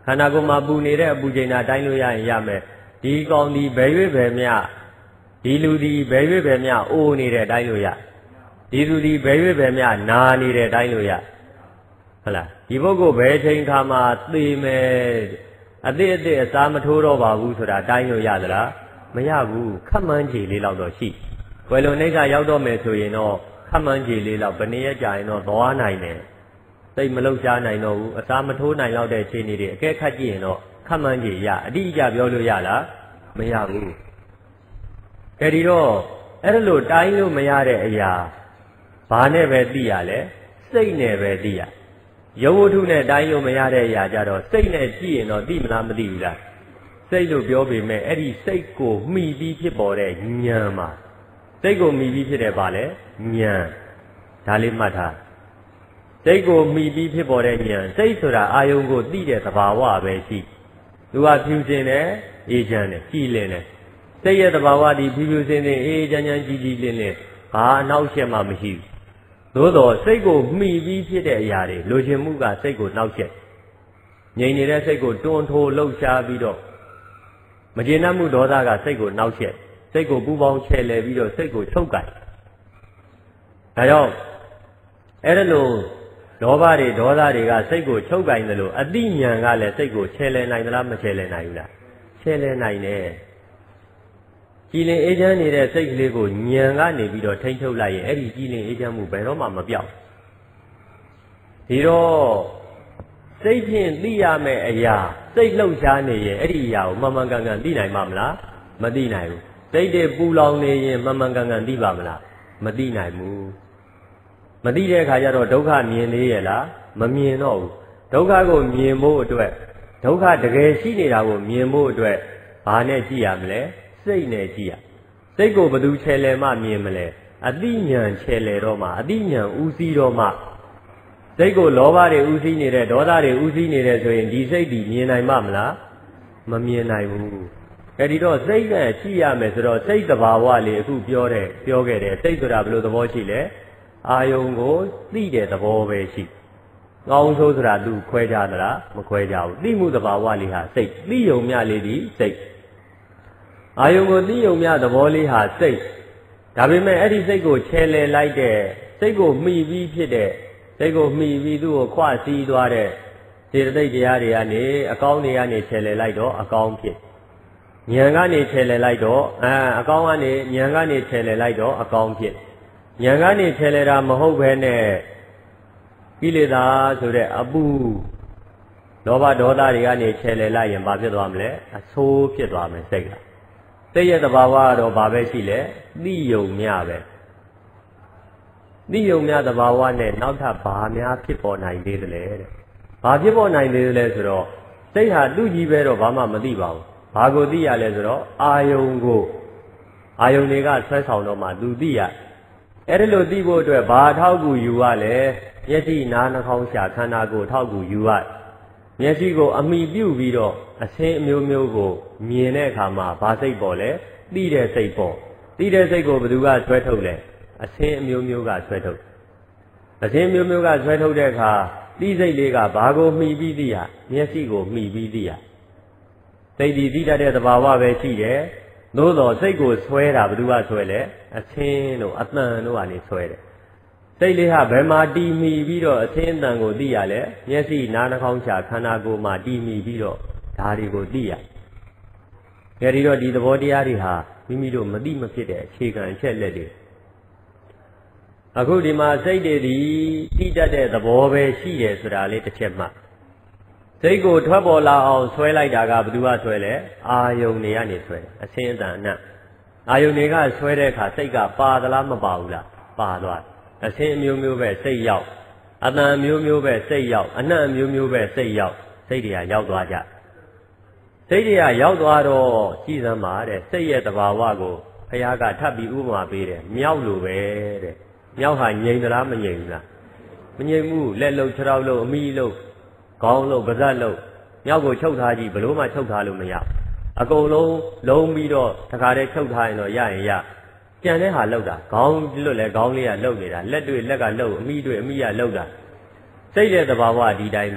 ခန္ဓာကိုယ်မှာပူနေတဲ့အပူချိန်တာတိုင်းလို့ရရင်ရမယ်ဒီကောင်ဒီဘယ်ရွေ့ဘယ်မြဒီလူဒီဘယ်ရွေ့ဘယ်မြအိုးနေတဲ့တိုင်းလို့ရဒီလူဒီဘယ်ရွေ့ဘယ်မြနာနေတဲ့တိုင်းလို့ရဟုတ်လားဒီပုဂ္ဂိုလ်ဘယ်ချိန်ခါမှာသေမယ်အတိအစားမထိုးတော့ပါဘူးဆိုတာတိုင်းလို့ရသလားမရဘူးခက်မှန်းခြေလေးလောက်တော့ရှိဘယ်လိုနှိမ့်ကရောက်တော့မယ်ဆိုရင်တော့ခက်မှန်းခြေလေးလောက်ဘယ်နည်းရကြရင်တော့သွားနိုင်တယ်သိမလှုပ်ရှားနိုင်တော့ဘူးအစားမထိုးနိုင်တော့တဲ့ခြေနေတွေအကဲခတ်ကြည့်ရင်တော့ခက်မှန်းခြေရအတိအကျပြောလို့ရလားမရဘူးအဲဒီတော့အဲ့ဒါလို့တိုင်းလို့မရတဲ့အရာဘာနဲ့ပဲသိရလဲစိတ်နဲ့ပဲသိရရုပ်ဝတ္ထုနဲ့တိုင်းလို့မရတဲ့အရာကြတော့စိတ်နဲ့ကြည့်ရင်တော့သိမလားမသိဘူးလားစိတ်လို့ပြောပေမဲ့အဲ့ဒီစိတ်ကိုမှီပြီးဖြစ်ပေါ်တဲ့ဉာဏ်မှာစိတ်ကိုမှီပြီးဖြစ်တယ်ပါလေဉာဏ်ဒါလေးမှတ်ထားစိတ်ကိုမှီပြီးဖြစ်ပေါ်တဲ့ဉာဏ်စိတ်ဆိုတာအာယုံကိုသိတဲ့သဘာဝပဲရှိသူကဖြူစင်တယ်အေးချမ်းတယ်ကြည်လင်တယ်စိတ်ရဲ့သဘာဝဒီဖြူဖြူစင်စင်အေးချမ်းချမ်းကြည်ကြည်လင်လင်ဘာအနောက်ရှက်မှမရှိဘူးသို့တော်စိတ်ကိုမှီပြီးဖြစ်တဲ့အရာတွေလိုချင်မှုကစိတ်ကိုနှောက်ယှက်ငြိမ်နေတဲ့စိတ်ကိုတွန်းထိုးလှုပ်ရှားပြီးတော့မကျေနပ်မှုဒေါသကစိတ်ကိုနှောက်ယှက်စိတ်ကိုပူပေါင်းချဲ့လဲပြီးတော့စိတ်ကိုချုပ်ကိုင်ဒါကြောင့်အဲ့ဒါလို့လောဘတွေဒေါသတွေကစိတ်ကိုချုပ်ကိုင်တယ်လို့အတိညာဏ်ကလည်းစိတ်ကိုချဲ့လဲနိုင်သလားမချဲ့လဲနိုင်ဘူးလားချဲ့လဲနိုင်တယ်ကြည်လင်အေးချမ်းနေတဲ့စိတ်ကလေးကိုဉာဏ်ကနေပြီးတော့ထိန်းချုပ်လိုက်ရင်အဲ့ဒီကြည်လင်အေးချမ်းမှုဘယ်တော့မှမပြောက်ဒီတော့စိတ်ဖြင့်သိရမယ့်အရာစိတ်လှုပ်ရှားနေရင်အဲ့ဒီအရာကိုမှန်မှန်ကန်ကန်သိနိုင်မှာမလားမသိနိုင်ဘူးစိတ်တွေပူလောင်နေရင်မှန်မှန်ကန်ကန်သိပါမလားမသိနိုင်ဘူးမသိတဲ့အခါကျတော့ဒုက္ခမြင်သေးရဲ့လားမမြင်တော့ဘူးဒုက္ခကိုမြင်ဖို့အတွက်ဒုက္ခတကယ်ရှိနေတာကိုမြင်ဖို့အတွက်ဘာနဲ့ကြည့်ရမလဲစိတ်နဲ့ကြည့်ရစိတ်ကိုဘယ်သူချဲလဲမှမြင်မလဲအတိညာဏ်ချဲလဲတော့မှအတိညာဏ်ဥစည်းတော့မှစိတ်ကိုလောဘတွေဥစည်းနေတဲ့ဒေါသတွေဥစည်းနေတယ်ဆိုရင်ဒီစိတ်ဒီမြင်နိုင်မှမလားမမြင်နိုင်ဘူးအဲဒီတော့စိတ်နဲ့ကြည့်ရမယ်ဆိုတော့စိတ်သဘာဝလေးအခုပြောခဲ့တယ်စိတ်ဆိုတာဘယ်လိုသဘောရှိလဲအာယုံကိုသိတဲ့သဘောပဲရှိကောင်းဆိုးဆိုတာသူခွဲခြားသလားမခွဲခြားဘူးသိမှုသဘာဝလေးဟာစိတ်သိယုံမြလေးဒီစိတ်အာယုံကိုသိယုံမြသဘောလေးဟာစိတ်ဒါပေမဲ့အဲ့ဒီစိတ်ကိုချဲလဲလိုက်တဲ့စိတ်ကိုမှီပြီးဖြစ်တဲ့စိတ်ကိုမှီပြီးသူ့ကိုခွစည်းသွားတဲ့စေတသိက်တရားတွေကနေအကောင်းတွေကနေချဲလဲလိုက်တော့အကောင်းဖြစ်ဉာဏ်ကနေချဲလဲလိုက်တော့အကောင်းကနေဉာဏ်ကနေချဲလဲလိုက်တော့အကောင်းဖြစ်ဉာဏ်ကနေချဲလဲတာမဟုတ်ဘဲနဲ့ကိလေသာဆိုတဲ့အပူလောဘဒေါသတွေကနေချဲလဲလိုက်ရင်ဘာဖြစ်သွားမလဲအဆိုးဖြစ်သွားမယ်စိတ်ကစိတ်ရဲ့သဘာဝကတော့ဘာပဲရှိလဲသိယုံမြပဲသိယုံမြသဘာဝနဲ့နောက်ထပ်ဘာများဖြစ်ပေါ်နိုင်သေးသလဲတဲ့ဘာဖြစ်ပေါ်နိုင်သေးသလဲဆိုတော့စိတ်ဟာသူ့ကြီးပဲတော့ဘာမှမသိပါဘူးဘာကိုသိရလဲဆိုတော့အာယုံတွေကဆွဲဆောင်တော့မှသူသိရအဲ့ဒီလိုသိဖို့အတွက်ဘာထောက်ကူယူရလဲမျက်စိနားနှာခေါင်းရှာခန္ဓာကိုယ်ထောက်ကူယူရမျက်စိကိုအမိပြုပြီးတော့အဆင်းအမျိုးမျိုးကိုမြင်တဲ့အခါမှာဘာစိတ်ပေါ်လဲသိတဲ့စိတ်ပေါ်သိတဲ့စိတ်ကိုဘယ်သူကဆွဲထုတ်လဲအဆင်းအမျိုးမျိုးကဆွဲထုတ်အဆင်းမျိုးမျိုးကဆွဲထုတ်တဲ့အခါသိစိတ်လေးကဘာကိုမှီပြီးသိရမျက်စိကိုမှီပြီးသိရစိတ်ဒီသိတတ်တဲ့သဘာဝပဲရှိတယ်သို့တော်စိတ်ကိုဆွဲတာဘယ်သူကဆွဲလဲအဆင်းတို့အတန်တို့ကနေဆွဲတယ်စိတ်လေးဟာဘယ်မှာတည်မီပြီးတော့အဆင်းအတန်ကိုသိရလဲမျက်စိနားနှာခေါင်းရှာခန္ဓာကိုယ်မှာတည်မီပြီးတော့ဒါတွေကိုသိရအဲဒီတော့ဒီသဘောတရားတွေဟာမိမိတို့မသိမဖြစ်တဲ့အခြေခံအချက်လက်တွေအခုဒီမှာစိတ်တွေဒီသိတတ်တဲ့သဘောပဲရှိတယ်ဆိုတာလေးတစ်ချက်မှစိတ်ကိုထွက်ပေါ်လာအောင်ဆွဲလိုက်တာကဘယ်သူကဆွဲလဲအာယုန်တွေကနေဆွဲအဆင်းအတန်အနတ်အာယုန်တွေကဆွဲတဲ့အခါစိတ်ကပါသလားမပါဘူးလားပါသွားအဆင်းအမျိုးမျိုးပဲစိတ်ရောက်အတန်အမျိုးမျိုးပဲစိတ်ရောက်အနတ်အမျိုးမျိုးပဲစိတ်ရောက်စိတ်တွေကရောက်သွားကြစိတ်တွေကရောက်သွားတော့ကြည်စမ်းပါတဲ့စိတ်ရဲ့သဘာဝကိုဘုရားကထပ်ပြီးဥပမာပေးတယ်မြောက်လိုပဲတဲ့မြောက်ဟာငြိမ်သလားမငြိမ်ဘူးလားမငြိမ်ဘူးလက်လုံးခြေထောက်လုံးအမိလုံးခေါင်းလုံးပါးစပ်လုံးမြောက်ကိုချုပ်ထားကြည့်ဘလို့မှချုပ်ထားလို့မရအကုန်လုံးပြီးတော့တခါတည်းချုပ်ထားရင်တော့ရရင်ရကြံတဲ့ဟာလောက်တာခေါင်းလွတ်လဲခေါင်းလေးကလှုပ်နေတာလက်တွေ့လက်ကလှုပ်အမိတွေ့အမိကလှုပ်တာစိတ်ရဲ့သဘာဝဒီတိုင်းပဲ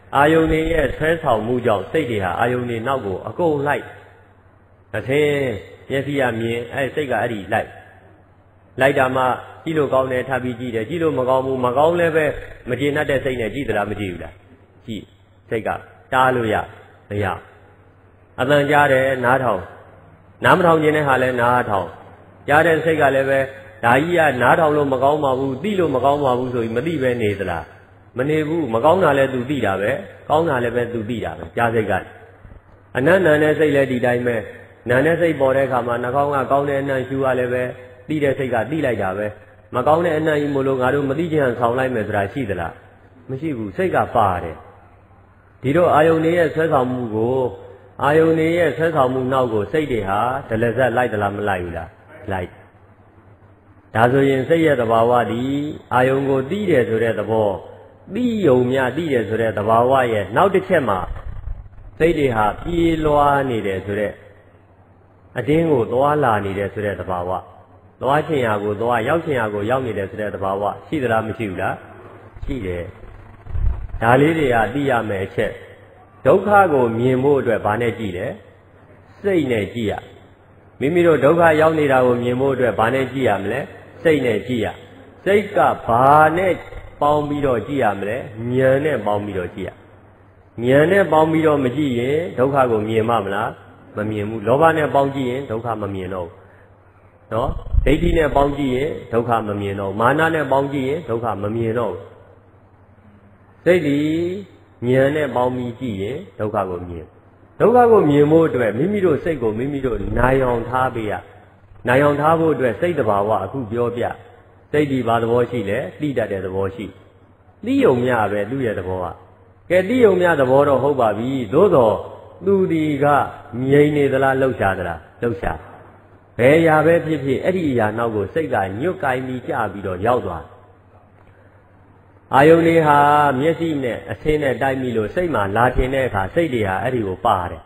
အာယုန်တွေရဲ့ဆွဲဆောင်မှုကြောင့်စိတ်တွေဟာအာယုန်တွေနောက်ကိုအကုန်လိုက်အသင်းမျက်စိကမြင်စိတ်ကအဲ့ဒီလိုက်တာမှကြည့်လို့ကောင်းတယ်ထပ်ပြီးကြည့်တယ်ကြည့်လို့မကောင်းဘူးမကောင်းလည်းပဲမကျေနပ်တဲ့စိတ်နဲ့ကြည့်သလားမကြည့်ဘူးလားကြည့်စိတ်ကတားလို့ရမရအတန်ကြားတယ်နားထောင်နားမထောင်ခြင်းနဲ့ဟာလဲနားထောင်ကြားတဲ့စိတ်ကလည်းပဲဒါကြီးကနားထောင်လို့မကောင်းပါဘူးသိလို့မကောင်းပါဘူးဆိုပြီးမသိပဲနေသလားမနေဘူးမကောင်းတာလည်းသူသိတာပဲကောင်းတာလည်းပဲသူသိတာပဲကြားစိတ်ကအနတ်နာနဲ့စိတ်လည်းဒီတိုင်းပဲနာနဲ့စိတ်ပေါ်တဲ့အခါမှာနှာခေါင်းကကောင်းတဲ့အနံ့ရှူရလည်းပဲသိတဲ့စိတ်ကသိလိုက်တာပဲမကောင်းတဲ့အနံ့ကြီးမို့လို့ငါတို့မသိချင်ဆောင်လိုက်မယ်ဆိုတာရှိသလားမရှိဘူးစိတ်ကပါတယ်ဒီတော့အာယုန်ရဲ့ဆွဲဆောင်မှုကိုအာယုန်ရဲ့ဆွဲဆောင်မှုနောက်ကိုစိတ်တွေဟာဒလဇက်လိုက်သလားမလိုက်ဘူးလားလိုက်ဒါဆိုရင်စိတ်ရဲ့သဘာဝဒီအာယုန်ကိုသိတယ်ဆိုတဲ့သဘောသိယုံမြသိတယ်ဆိုတဲ့သဘာဝရဲ့နောက်တစ်ချက်မှာစိတ်တွေဟာပြေးလွှားနေတယ်ဆိုတဲ့အတင်းကိုသွားလာနေတယ်ဆိုတဲ့သဘာဝသွားချင်ရာကိုသွားရောက်ချင်ရာကိုရောက်နေတယ်ဆိုတဲ့သဘာဝရှိသလားမရှိဘူးလားရှိတယ်ဒါလေးတွေကသိရမယ်အချက်ဒုက္ခကိုမြင်ဖို့အတွက်ဘာနဲ့ကြည့်လဲစိတ်နဲ့ကြည့်ရမိမိတို့ဒုက္ခရောက်နေတာကိုမြင်ဖို့အတွက်ဘာနဲ့ကြည့်ရမလဲစိတ်နဲ့ကြည့်ရစိတ်ကဘာနဲ့ပေါင်းပြီးတော့ကြည့်ရမလဲဉာဏ်နဲ့ပေါင်းပြီးတော့ကြည့်ရဉာဏ်နဲ့ပေါင်းပြီးတော့မကြည့်ရင်ဒုက္ခကိုမြင်မှမလားမမြင်ဘူးလောဘနဲ့ပေါင်းကြည့်ရင်ဒုက္ခမမြင်တော့ဘူးနော်ဒိဋ္ဌိနဲ့ပေါင်းကြည့်ရင်ဒုက္ခမမြင်တော့ဘူးမာနနဲ့ပေါင်းကြည့်ရင်ဒုက္ခမမြင်တော့ဘူးစိတ်ဒီဉာဏ်နဲ့ပေါင်းပြီးကြည့်ရင်ဒုက္ခကိုမြင်ဒုက္ခကိုမြင်ဖို့အတွက်မိမိတို့စိတ်ကိုမိမိတို့နိုင်အောင်ထားပေးရနိုင်အောင်ထားဖို့အတွက်စိတ်တဘာဝအခုပြောပြစိတ်ဒီဘာသဘောရှိလဲသိတတ်တဲ့သဘောရှိသိယုံမြပဲသူ့ရဲ့သဘောကကဲသိယုံမြသဘောတော့ဟုတ်ပါပြီသို့တော့သူဒီကငြိမ်နေသလားလှုပ်ရှားသလားလှုပ်ရှားဘယ်ရာပဲဖြစ်ဖြစ်အဲ့ဒီအရာနောက်ကိုစိတ်ကညွတ်ကိုင်းပြီးကြပြီးတော့ရောက်သွားအာယုန်တွေဟာမျက်စိနဲ့အဆင်းနဲ့တိုက်မိလို့စိတ်မှာလာထင်တဲ့အခါစိတ်တွေဟာအဲ့ဒီကိုပါတယ်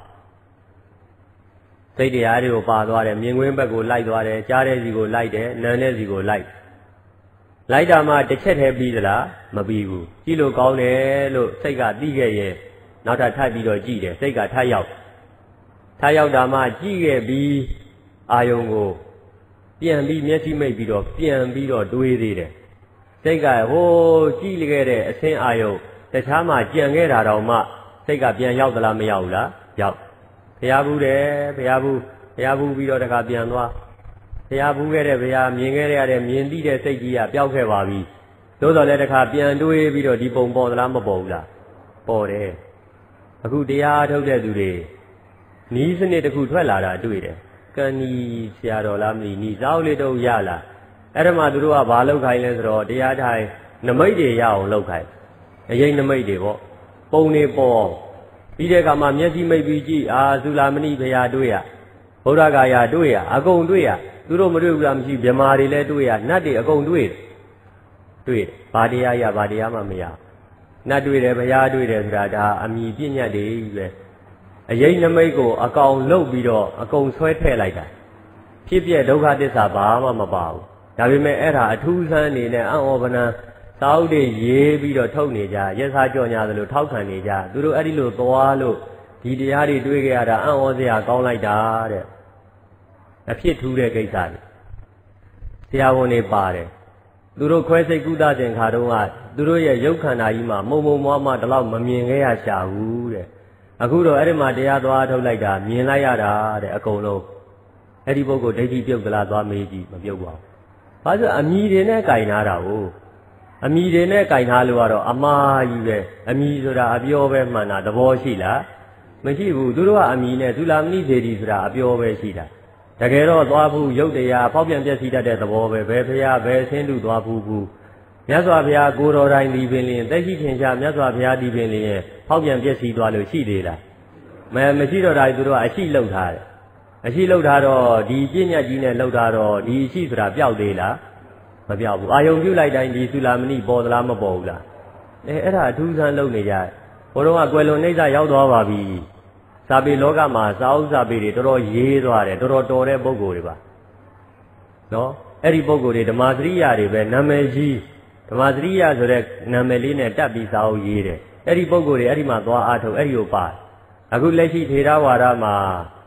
စိတ်တွေဟာအဲ့ဒီကိုပါသွားတယ်မြင်ကွင်းဘက်ကိုလိုက်သွားတယ်ကြားတဲ့စီကိုလိုက်တယ်နားတဲ့စီကိုလိုက်တာမှတစ်ချက်တည်းပြီးသလားမပြီးဘူးကြည့်လို့ကောင်းတယ်လို့စိတ်ကသိခဲ့ရဲ့နောက်ထပ်ပြီးတော့ကြည့်တယ်စိတ်ကထပ်ရောက်တာမှကြည့်ခဲ့ပြီးအာယုန်ကိုပြန်ပြီးမျက်စိမိတ်ပြီးတော့ပြန်ပြီးတော့တွေးသေးတယ်စိတ်ကဟိုးကြည့်ခဲ့တဲ့အဆင်းအာယုန်တခြားမှကြံခဲ့တာတော့မှစိတ်ကပြန်ရောက်သလားမရောက်ဘူးလားရောက်ဘုရားဘူးတယ်ဘုရားဘူးပြီးတော့တခါပြန်သွားဘုရားဘူးခဲ့တဲ့ဘုရားမြင်ခဲ့ရတဲ့မြင်သိတဲ့စိတ်ကြီးကပျောက်ခဲ့ပါပြီသို့တော်လည်းတခါပြန်တွေးပြီးတော့ဒီပုံပေါ်သလားမပေါ်ဘူးလားပေါ်တယ်အခုတရားထုတ်တဲ့သူတွေနီးစနစ်တစ်ခုထွက်လာတာတွေ့တယ်ကံနီဆရာတော်လားမသိနီးစောက်လေးတော့ရလာအဲ့ဒါမှသူတို့ကဘာလုပ်ခိုင်းလဲဆိုတော့တရားထိုင်နမိတ်တွေရအောင်လုပ်ခိုင်းအရင်နမိတ်တွေပေါ့ပုံတွေပေါ်ပြီးတဲ့အခါမှာမျက်စိမိတ်ပြီးကြည့်သုလာမဏိဘုရားတွေ့ရဗုဒ္ဓဂါယာတွေ့ရအကုန်တွေ့ရသူတို့မတွေ့ဘူးလားမရှိဗြဟ္မာတွေလည်းတွေ့ရနတ်တွေအကုန်တွေ့ဘာတရားရဘာတရားမှမရနတ်တွေ့တယ်ဘုရားတွေ့တယ်ဆိုတာဒါအမြင်ပြညတ်တွေပဲအရင်နမိတ်ကိုအကောင်လှုပ်ပြီးတော့အကုန်ဆွဲထည့်လိုက်တာဖြစ်ပြဒုက္ခသစ္စာဘာမှမပါဘူးဒါပေမဲ့အဲ့ဒါအထူးဆန်းအနေနဲ့အံ့ဩပနံစာအုပ်တွေရေးပြီးတော့ထုတ်နေကြရက်စားကြော်ညာသလိုထောက်ခံနေကြသူတို့အဲ့ဒီလိုသွားလို့ဒီတရားတွေတွေးကြရတာအံ့ဩစရာကောင်းလိုက်တာတဲ့အဖြစ်ထူးတဲ့ကိစ္စတွေဆရာဝန်တွေပါတယ်သူတို့ခွဲစိတ်ကုသစဉ်ခါတုန်းကသူတို့ရဲ့ရုပ်ခန္ဓာကြီးမှာမုံမွားမှဒီလောက်မမြင်ခဲ့ရရှာဘူးတဲ့အခုတော့အဲ့ဒီမှာတရားသွားထုတ်လိုက်တာမြင်လိုက်ရတာတဲ့အကုန်လုံးအဲ့ဒီပုဂ္ဂိုလ်ဒိဋ္ဌိပြုတ်သလားသွားမေးကြည့်မပြုတ်ပါဘူးဘာလို့အမြည်တွေနဲ့ကင်ထားတာကိုအမြည်တွေနဲ့ကင်ထားလို့ကတော့အမှားကြီးပဲအမြည်ဆိုတာအပြောပဲမှန်တာသဘောရှိလားမရှိဘူးသူတို့ကအမြည်နဲ့သုလာမဏိစေတီဆိုတာအပြောပဲရှိတာတကယ်တော့သွားဘူးရုပ်တရားဖောက်ပြန်ပြည့်စည်တတ်တဲ့သဘောပဲဘယ်ဖရာဘယ်ဆင်းတုသွားဘူးမြတ်စွာဘုရားကိုတော်တိုင်းဒီပင်လျင်သိရှိထင်ရှားမြတ်စွာဘုရားဒီပင်လျင်ဖောက်ပြန်ပြည့်စည်သွားလို့ရှိသေးလားမရှိတော့တာသူတို့ကအရှိလောက်ထားတယ်အရှိလောက်ထားတော့ဒီပြည့်ညတ်ကြီးနဲ့လောက်ထားတော့ဒီအရှိဆိုတာပျောက်သေးလားမပျောက်ဘူးအာယုံပြုတ်လိုက်တိုင်းဒီသုလာမဏိပေါ်သလားမပေါ်ဘူးလားအဲ့ဒါအထူးဆန်းလုပ်နေကြဘုရားကကွယ်လွန်နှိမ့်စာရောက်သွားပါပြီစာပေလောကမှာစာအုပ်စာပေတွေတော်တော်ရေးသွားတယ်တော်တော်တဲ့ပုဂ္ဂိုလ်တွေပါနော်အဲ့ဒီပုဂ္ဂိုလ်တွေဓမ္မစရိယတွေပဲနာမည်ကြီးဓမ္မစရိယဆိုတဲ့နာမည်လေးနဲ့တက်ပြီးစာအုပ်ရေးတယ်အဲ့ဒီပုဂ္ဂိုလ်တွေအဲ့ဒီမှာသွားအားထုတ်အဲ့ဒီကိုပါအခုလက်ရှိထေရဝါဒမှာ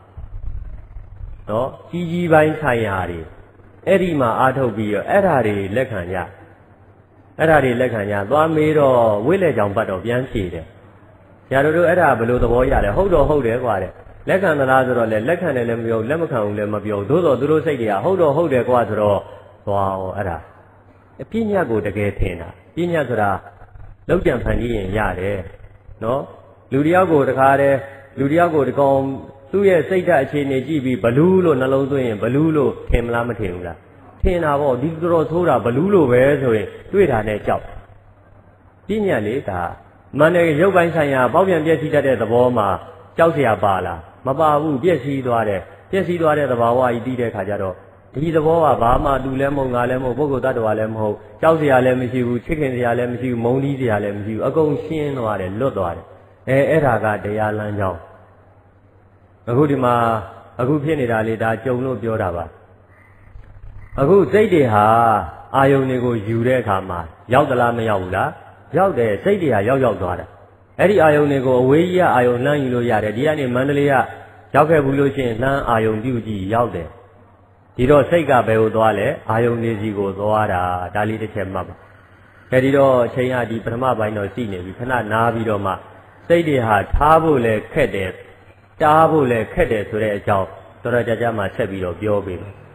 နော်ကြီးပိုင်းဆိုင်ရာတွေအဲ့ဒီမှာအားထုတ်ပြီးတော့အဲ့ဓာတွေလက်ခံကြအဲ့ဓာတွေလက်ခံကြသွားမေးတော့ဝိလက်ကြောင့်ပတ်တော့ပြန်ဖြေတယ်ဆရာတို့အဲ့ဒါဘယ်လိုသဘောရလဲဟုတ်တော့ဟုတ်တယ်ကွာတဲ့လက်ခံသလားဆိုတော့လေလက်ခံတယ်လည်းမပြောလက်မခံဘူးလည်းမပြောသို့တော်သူတို့စိတ်တွေကဟုတ်တော့ဟုတ်တယ်ကွာဆိုတော့သွားအောင်အဲ့ဒါပညာကိုတကယ်ထင်တာပညာဆိုတာလောက်ကြံဖန်ကြီးရင်ရတယ်နော်လူတယောက်ကိုတခါတည်းလူတယောက်ကိုတကောင်သူ့ရဲ့စိတ်ဓာတ်အခြေအနေကြည့်ပြီးဘလူးလို့နှလုံးသွင်းရင်ဘလူးလို့ထင်မလားမထင်ဘူးလားထင်တာပေါ့ဒီတော်ဆိုးတာဘလူးလို့ပဲဆိုရင်တွေ့တာနဲ့ကြောက်ပညာလေဒါမန္တလေးရုပ်ပိုင်းဆိုင်ရာပေါက်ပြန်ပြည့်စည်တတ်တဲ့သဘောမှာကြောက်เสียပါလားမပါဘူးပြည့်စည်သွားတဲ့သဘာဝကြီးတည်တဲ့ခါကျတော့ဒီသဘောကဘာမှတူလည်းမဟုတ်ငါလည်းမဟုတ်ပုဂ္ဂိုလ်တ attva လည်းမဟုတ်ကြောက်เสียလည်းမရှိဘူးချစ်ခင်เสียလည်းမရှိဘူးမုန်းတီးเสียလည်းမရှိဘူးအကုန်ရှင်းသွားတယ်လွတ်သွားတယ်အဲ့ဒါကတရားလမ်းကြောင်းအခုဒီမှာအခုဖြစ်နေတာလေဒါကြုံလို့ပြောတာပါအခုစိတ်တွေဟာအာယုန်တွေကိုယူတဲ့အခါမှာရောက်သလားမရောက်ဘူးလားရောက်တယ်စိတ်တွေဟာရောက်သွားတာအဲ့ဒီအာယုန်တွေကိုအဝေးကြီးကအာယုန်လှမ်းယူလို့ရတယ်ဒီကနေမန္တလေးကရောက်ခဲ့ဘူးလို့ရှိရင်လှမ်းအာယုန်ပြုကြည့်ရောက်တယ်ဒီတော့စိတ်ကဘယ်ကိုသွားလဲအာယုန်နေစီကိုသွားတာဒါလေးတစ်ချက်မှတ်ပါအဲဒီတော့အချိန်ကဒီပထမပိုင်းတော့ရှိနေပြီခဏနားပြီးတော့မှစိတ်တွေဟာထားဖို့လဲခက်တယ်တားဖို့လဲခက်တယ်ဆိုတဲ့အကြောင်းတော်တော်ကြာကြာမှဆက်ပြီးတော့ပြောပေးမယ်